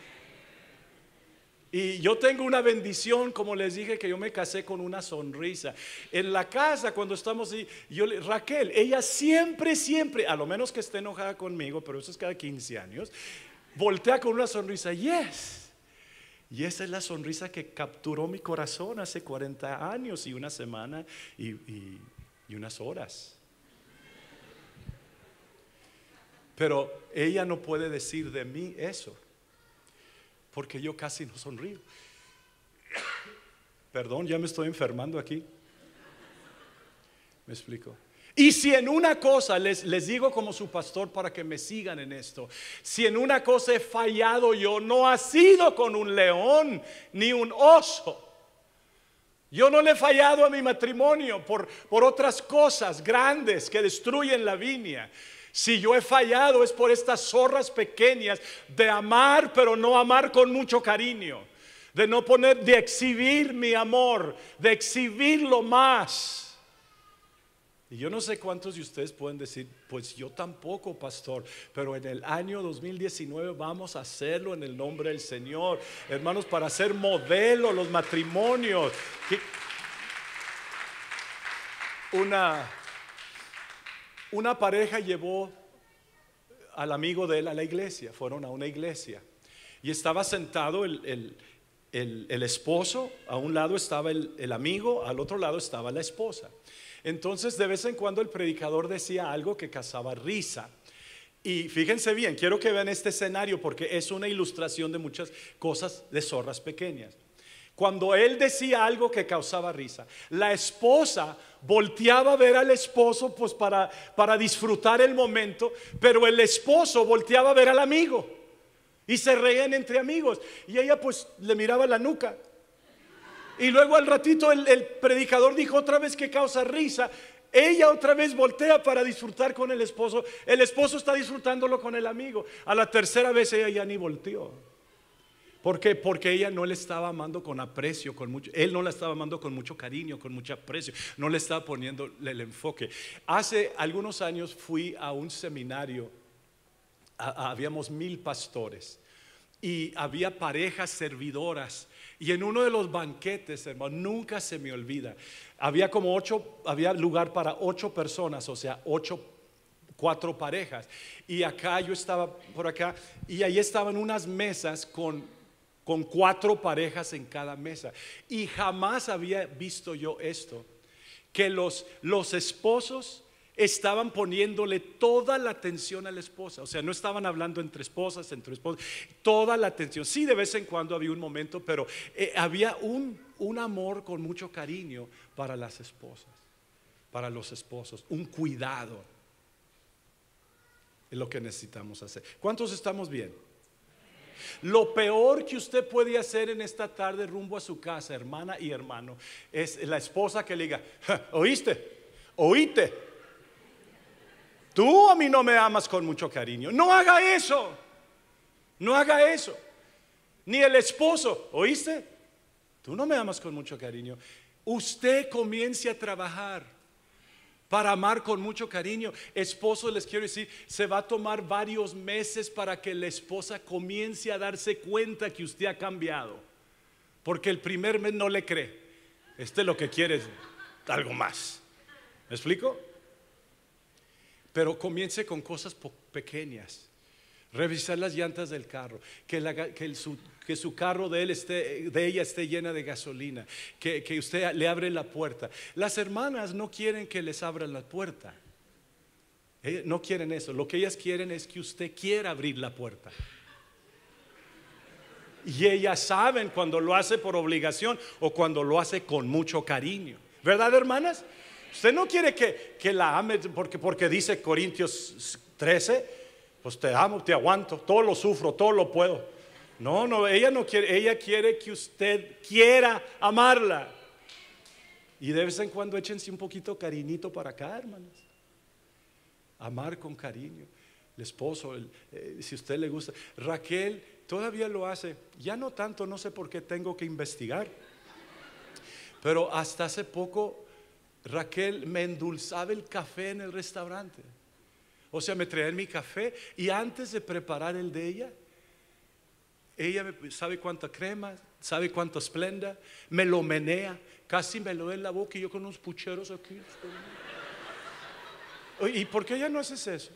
Y yo tengo una bendición, como les dije, que yo me casé con una sonrisa. En la casa, cuando estamos ahí, yo, Raquel, ella siempre, siempre, a lo menos que esté enojada conmigo, pero eso es cada quince años, voltea con una sonrisa. Yes, Y esa es la sonrisa que capturó mi corazón hace cuarenta años y una semana y, y, y unas horas. Pero ella no puede decir de mí eso, porque yo casi no sonrío. Perdón, ya me estoy enfermando aquí. ¿Me explico? Y si en una cosa, les, les digo como su pastor para que me sigan en esto, si en una cosa he fallado yo, no ha sido con un león ni un oso. Yo no le he fallado a mi matrimonio por, por otras cosas grandes que destruyen la viña. Si yo he fallado es por estas zorras pequeñas de amar, pero no amar con mucho cariño, de no poner, de exhibir mi amor, de exhibirlo más. Y yo no sé cuántos de ustedes pueden decir, pues yo tampoco, pastor, pero en el año dos mil diecinueve vamos a hacerlo en el nombre del Señor, hermanos, para hacer modelo los matrimonios. Una, una pareja llevó al amigo de él a la iglesia, fueron a una iglesia y estaba sentado el, el, el, el esposo, a un lado estaba el, el amigo, al otro lado estaba la esposa. Entonces de vez en cuando el predicador decía algo que causaba risa. Y fíjense bien, quiero que vean este escenario porque es una ilustración de muchas cosas de zorras pequeñas. Cuando él decía algo que causaba risa, la esposa volteaba a ver al esposo pues para, para disfrutar el momento, pero el esposo volteaba a ver al amigo y se reían entre amigos y ella pues le miraba la nuca. Y luego al ratito el, el predicador dijo otra vez que causa risa. Ella otra vez voltea para disfrutar con el esposo. El esposo está disfrutándolo con el amigo. A la tercera vez ella ya ni volteó. ¿Por qué? Porque ella no le estaba amando con aprecio, con mucho, él no la estaba amando con mucho cariño, con mucho aprecio. No le estaba poniendo el enfoque. Hace algunos años fui a un seminario. A, a, habíamos mil pastores y había parejas servidoras. Y en uno de los banquetes, hermano, nunca se me olvida, había como ocho, había lugar para ocho personas, o sea, ocho, cuatro parejas. Y acá yo estaba por acá y ahí estaban unas mesas con, con cuatro parejas en cada mesa. Y jamás había visto yo esto, que los, los esposos estaban poniéndole toda la atención a la esposa. O sea, no estaban hablando entre esposas, entre esposas, toda la atención. Sí, de vez en cuando había un momento, pero eh, había un, un amor con mucho cariño para las esposas, para los esposos, un cuidado. Es lo que necesitamos hacer. ¿Cuántos estamos bien? Lo peor que usted puede hacer en esta tarde rumbo a su casa, hermana y hermano, es la esposa que le diga, ¿oíste? ¿Oíste? Tú a mí no me amas con mucho cariño. No haga eso. No haga eso. Ni el esposo, ¿oíste? Tú no me amas con mucho cariño. Usted comience a trabajar para amar con mucho cariño. Esposo, les quiero decir, se va a tomar varios meses para que la esposa comience a darse cuenta que usted ha cambiado. Porque el primer mes no le cree. Este lo que quiere es algo más. ¿Me explico? Pero comience con cosas pequeñas. Revisar las llantas del carro, que, la, que, el, su, que su carro de, él esté, de ella esté llena de gasolina, que, que usted le abre la puerta. Las hermanas no quieren que les abran la puerta. Ellas no quieren eso. Lo que ellas quieren es que usted quiera abrir la puerta. Y ellas saben cuando lo hace por obligación o cuando lo hace con mucho cariño. ¿Verdad, hermanas? Usted no quiere que, que la ame porque, porque dice Corintios trece, pues te amo, te aguanto, todo lo sufro, todo lo puedo. No, no, ella no quiere, ella quiere que usted quiera amarla. Y de vez en cuando échense un poquito cariñito para acá, hermanas. Amar con cariño. El esposo, el, eh, si a usted le gusta. Raquel todavía lo hace, ya no tanto, no sé por qué tengo que investigar. Pero hasta hace poco Raquel me endulzaba el café en el restaurante. O sea, me traía mi café y antes de preparar el de ella, ella me, sabe cuánta crema, sabe cuánto Splenda, me lo menea, casi me lo da en la boca y yo con unos pucheros aquí. ¿Y por qué ella no haces eso?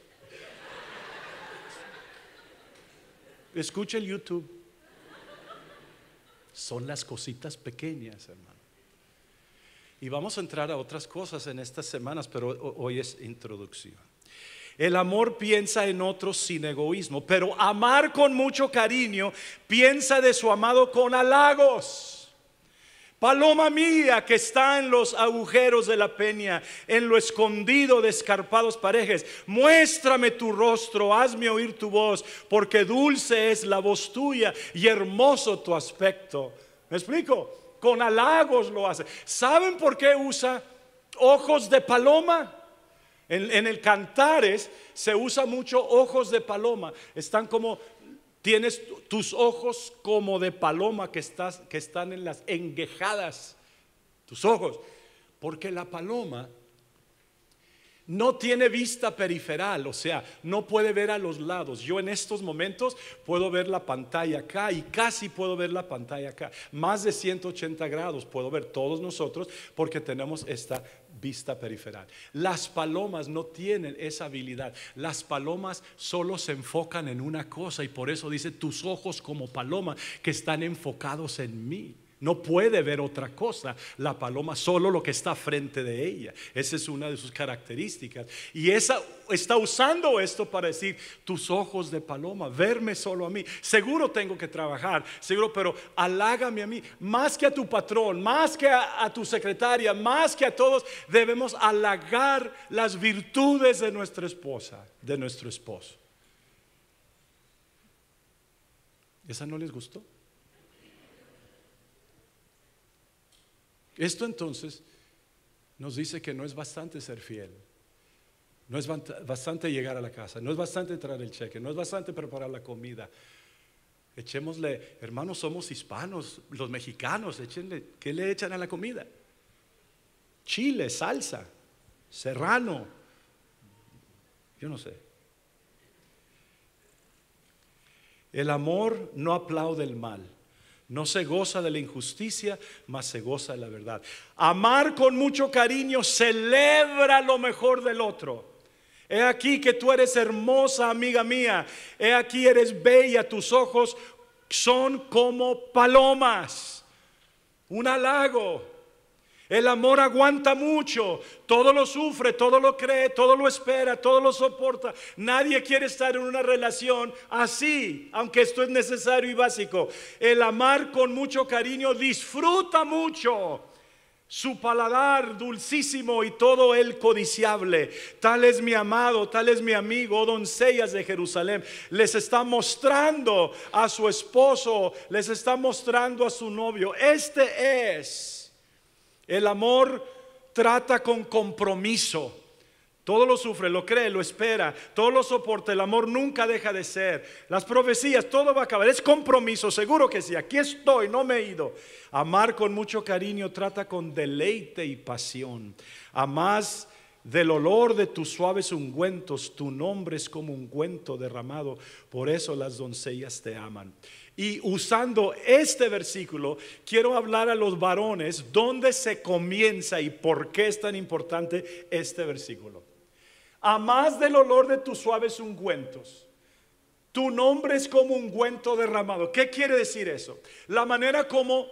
Escucha el YouTube. Son las cositas pequeñas, hermano. Y vamos a entrar a otras cosas en estas semanas, pero hoy es introducción. El amor piensa en otros sin egoísmo, pero amar con mucho cariño piensa de su amado con halagos. Paloma mía que está en los agujeros de la peña, en lo escondido de escarpados parajes, muéstrame tu rostro, hazme oír tu voz, porque dulce es la voz tuya y hermoso tu aspecto. ¿Me explico? Con halagos lo hace. ¿Saben por qué usa ojos de paloma? En, en el Cantares se usa mucho ojos de paloma. Están como... Tienes tus ojos como de paloma que, estás, que están en las enguejadas. Tus ojos. Porque la paloma no tiene vista periferal, o sea, no puede ver a los lados. Yo en estos momentos puedo ver la pantalla acá y casi puedo ver la pantalla acá. Más de ciento ochenta grados puedo ver todos nosotros porque tenemos esta vista periferal. Las palomas no tienen esa habilidad. Las palomas solo se enfocan en una cosa y por eso dice tus ojos como paloma que están enfocados en mí. No puede ver otra cosa la paloma, solo lo que está frente de ella. Esa es una de sus características. Y esa está usando esto para decir tus ojos de paloma, verme solo a mí. Seguro tengo que trabajar, seguro, pero halágame a mí. Más que a tu patrón, más que a, a tu secretaria, más que a todos, debemos halagar las virtudes de nuestra esposa, de nuestro esposo. ¿Esa no les gustó? Esto entonces nos dice que no es bastante ser fiel, no es bastante llegar a la casa, no es bastante traer el cheque, no es bastante preparar la comida. Echémosle, hermanos, somos hispanos, los mexicanos, échenle, ¿qué le echan a la comida? Chile, salsa, serrano, yo no sé. El amor no aplaude el mal. No se goza de la injusticia, mas se goza de la verdad. Amar con mucho cariño celebra lo mejor del otro. He aquí que tú eres hermosa, amiga mía. He aquí eres bella, tus ojos son como palomas. Un halago. El amor aguanta mucho, todo lo sufre, todo lo cree, todo lo espera, todo lo soporta. Nadie quiere estar en una relación así, aunque esto es necesario y básico. El amar con mucho cariño disfruta mucho su paladar dulcísimo y todo él codiciable. Tal es mi amado, tal es mi amigo, oh doncellas de Jerusalén. Les está mostrando a su esposo, les está mostrando a su novio. Este es. El amor trata con compromiso. Todo lo sufre, lo cree, lo espera, todo lo soporta. El amor nunca deja de ser. Las profecías, todo va a acabar. Es compromiso, seguro que sí. Aquí estoy, no me he ido. Amar con mucho cariño trata con deleite y pasión. A más del olor de tus suaves ungüentos, tu nombre es como ungüento derramado. Por eso las doncellas te aman. Y usando este versículo, quiero hablar a los varones dónde se comienza y por qué es tan importante este versículo. A más del olor de tus suaves ungüentos, tu nombre es como ungüento derramado. ¿Qué quiere decir eso? La manera como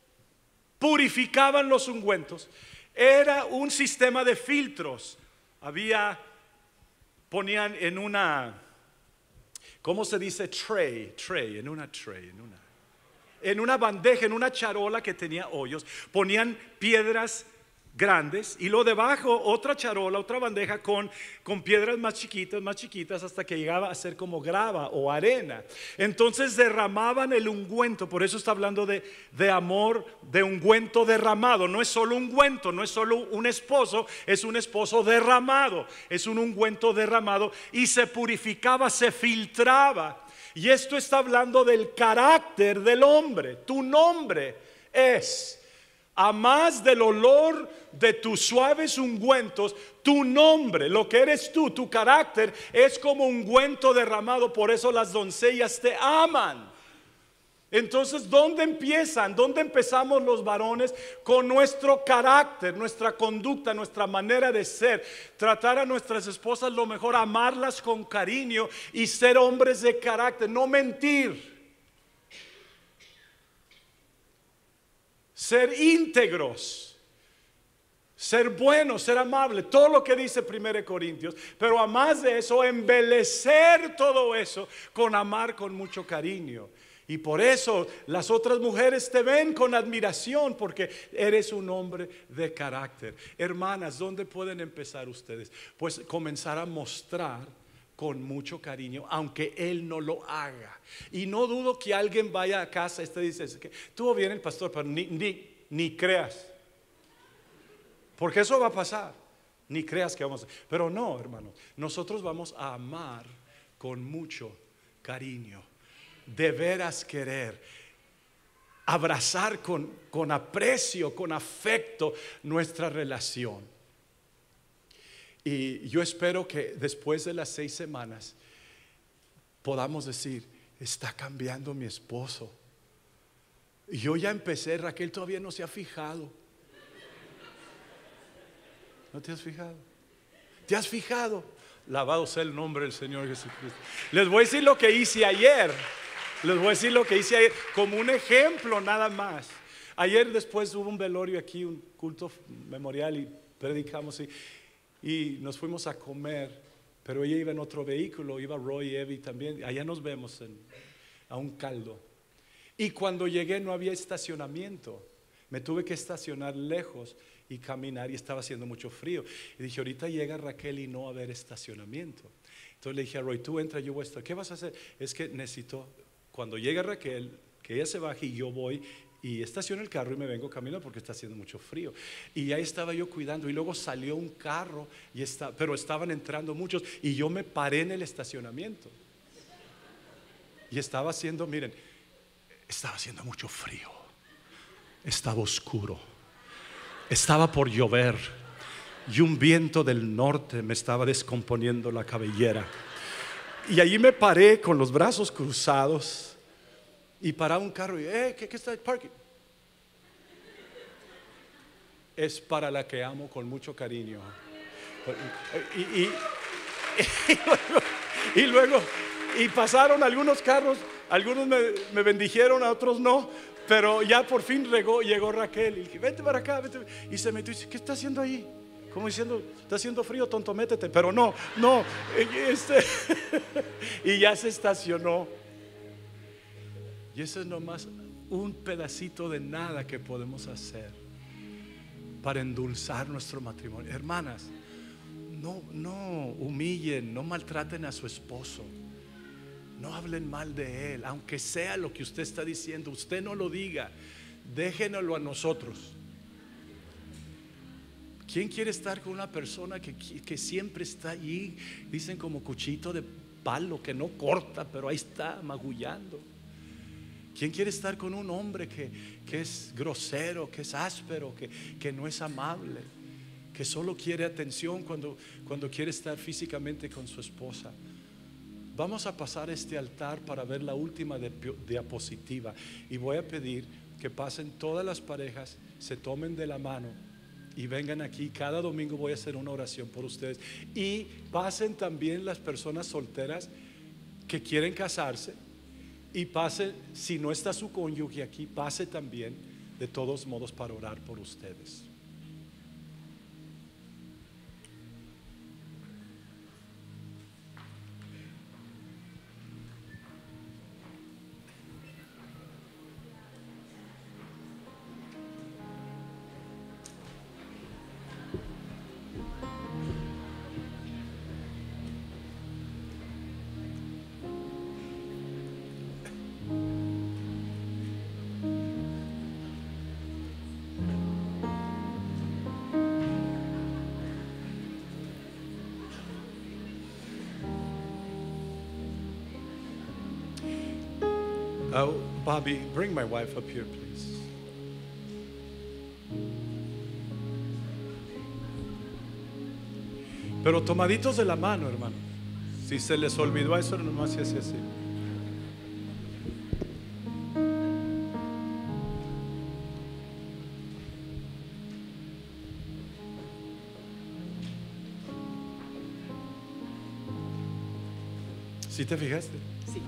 purificaban los ungüentos era un sistema de filtros. Había, ponían en una... ¿Cómo se dice tray? Tray, en una tray, en una, en una bandeja, en una charola que tenía hoyos, ponían piedras grandes y luego debajo otra charola, otra bandeja con, con piedras más chiquitas, más chiquitas hasta que llegaba a ser como grava o arena. Entonces derramaban el ungüento, por eso está hablando de, de amor, de ungüento derramado. No es solo ungüento, no es solo un esposo, es un esposo derramado, es un ungüento derramado y se purificaba, se filtraba. Y esto está hablando del carácter del hombre. Tu nombre es... A más del olor de tus suaves ungüentos, tu nombre, lo que eres tú, tu carácter es como ungüento derramado. Por eso las doncellas te aman. Entonces, ¿dónde empiezan? ¿Dónde empezamos los varones? Con nuestro carácter, nuestra conducta, nuestra manera de ser. Tratar a nuestras esposas lo mejor, amarlas con cariño y ser hombres de carácter, no mentir. ser íntegros, ser buenos, ser amables, todo lo que dice primero Corintios. Pero a más de eso, embellecer todo eso con amar con mucho cariño. Y por eso las otras mujeres te ven con admiración, porque eres un hombre de carácter. Hermanas, ¿dónde pueden empezar ustedes? Pues comenzar a mostrar con mucho cariño, aunque él no lo haga. Y no dudo que alguien vaya a casa y te dice que estuvo bien el pastor, pero ni, ni, ni creas, porque eso va a pasar. Ni creas que vamos a... Pero no, hermanos, nosotros vamos a amar con mucho cariño, de veras querer, abrazar con, con aprecio, con afecto nuestra relación. Y yo espero que después de las seis semanas podamos decir, está cambiando mi esposo. Y yo ya empecé, Raquel todavía no se ha fijado. ¿No te has fijado? ¿Te has fijado? Alabado sea el nombre del Señor Jesucristo. Les voy a decir lo que hice ayer. Les voy a decir lo que hice ayer como un ejemplo nada más. Ayer después hubo un velorio aquí, un culto memorial, y predicamos y, y nos fuimos a comer. Pero ella iba en otro vehículo, iba Roy y Evie también. Allá nos vemos en, a un caldo. Y cuando llegué no había estacionamiento. Me tuve que estacionar lejos y caminar, y estaba haciendo mucho frío. Y dije, ahorita llega Raquel y no va a haber estacionamiento. Entonces le dije a Roy, tú entra, yo voy a estar. ¿Qué vas a hacer? Es que necesito, cuando llegue Raquel, que ella se baje y yo voy y estaciono el carro y me vengo caminando porque está haciendo mucho frío. Y ahí estaba yo cuidando, y luego salió un carro, y está, pero estaban entrando muchos, y yo me paré en el estacionamiento. Y estaba haciendo, miren, estaba haciendo mucho frío, estaba oscuro, estaba por llover, y un viento del norte me estaba descomponiendo la cabellera. Y allí me paré con los brazos cruzados y paraba un carro y, eh, ¿qué, qué está el parking? Es para la que amo con mucho cariño. Y, y, y, y, luego, y luego, y pasaron algunos carros, algunos me, me bendijeron, a otros no. Pero ya por fin llegó, llegó Raquel y dije, vete para acá, vete. Y se metió y dice, ¿qué está haciendo ahí? Como diciendo, está haciendo frío, tonto, métete. Pero no, no este, y ya se estacionó. Y eso es nomás un pedacito de nada que podemos hacer para endulzar nuestro matrimonio. Hermanas, no, no humillen, no maltraten a su esposo. No hablen mal de él, aunque sea lo que usted está diciendo, usted no lo diga, déjenoslo a nosotros. ¿Quién quiere estar con una persona que, que siempre está allí? Dicen como cuchito de palo, que no corta, pero ahí está magullando. ¿Quién quiere estar con un hombre que, que es grosero, que es áspero, que, que no es amable, que solo quiere atención cuando, cuando quiere estar físicamente con su esposa? Vamos a pasar este altar para ver la última diapositiva, y voy a pedir que pasen todas las parejas, se tomen de la mano y vengan aquí. Cada domingo voy a hacer una oración por ustedes, y pasen también las personas solteras que quieren casarse, y pase, si no está su cónyuge aquí, pase también de todos modos para orar por ustedes. Uh, Bobby, bring my wife up here, please. Pero tomaditos de la mano, hermano. Si se les olvidó eso, nomás se hace así. ¿Sí te fijaste? Sí.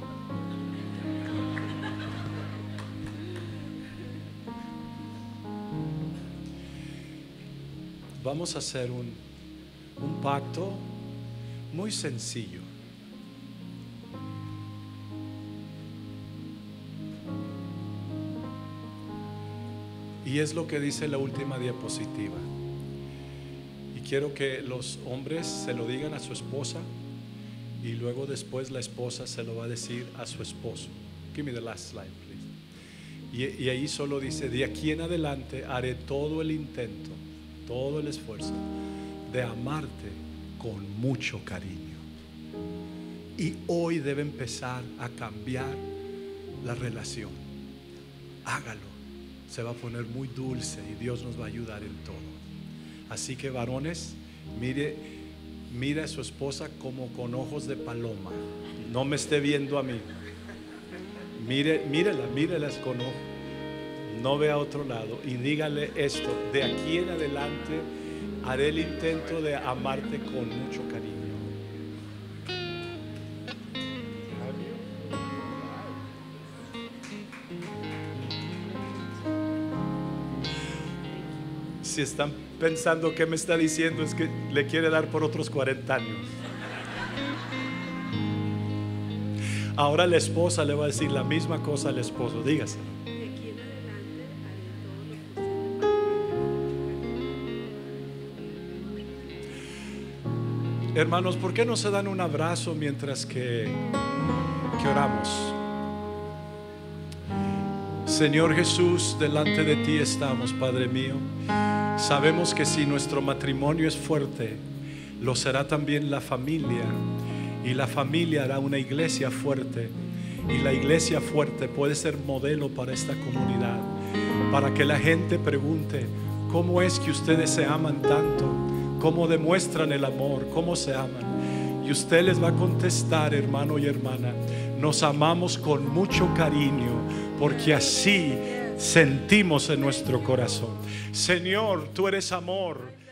vamos a hacer un, un pacto muy sencillo. Y es lo que dice la última diapositiva. Y quiero que los hombres se lo digan a su esposa y luego después la esposa se lo va a decir a su esposo. Give me the last slide, please. Y, y ahí solo dice: de aquí en adelante haré todo el intento, todo el esfuerzo de amarte con mucho cariño. Y hoy debe empezar a cambiar la relación. Hágalo. Se va a poner muy dulce y Dios nos va a ayudar en todo. Así que varones, mire, mire a su esposa como con ojos de paloma. No me esté viendo a mí. Mire, mírela, mírela con ojos. No vea a otro lado y dígale esto: de aquí en adelante haré el intento de amarte con mucho cariño. Si están pensando que me está diciendo, es que le quiere dar por otros cuarenta años. Ahora la esposa le va a decir la misma cosa al esposo. Dígase. Hermanos, ¿por qué no se dan un abrazo mientras que, que oramos? Señor Jesús, delante de ti estamos, Padre mío. Sabemos que si nuestro matrimonio es fuerte, lo será también la familia, y la familia hará una iglesia fuerte, y la iglesia fuerte puede ser modelo para esta comunidad, para que la gente pregunte: ¿cómo es que ustedes se aman tanto? ¿Cómo demuestran el amor? ¿Cómo se aman? Y usted les va a contestar, hermano y hermana: nos amamos con mucho cariño, porque así sentimos en nuestro corazón. Señor, tú eres amor.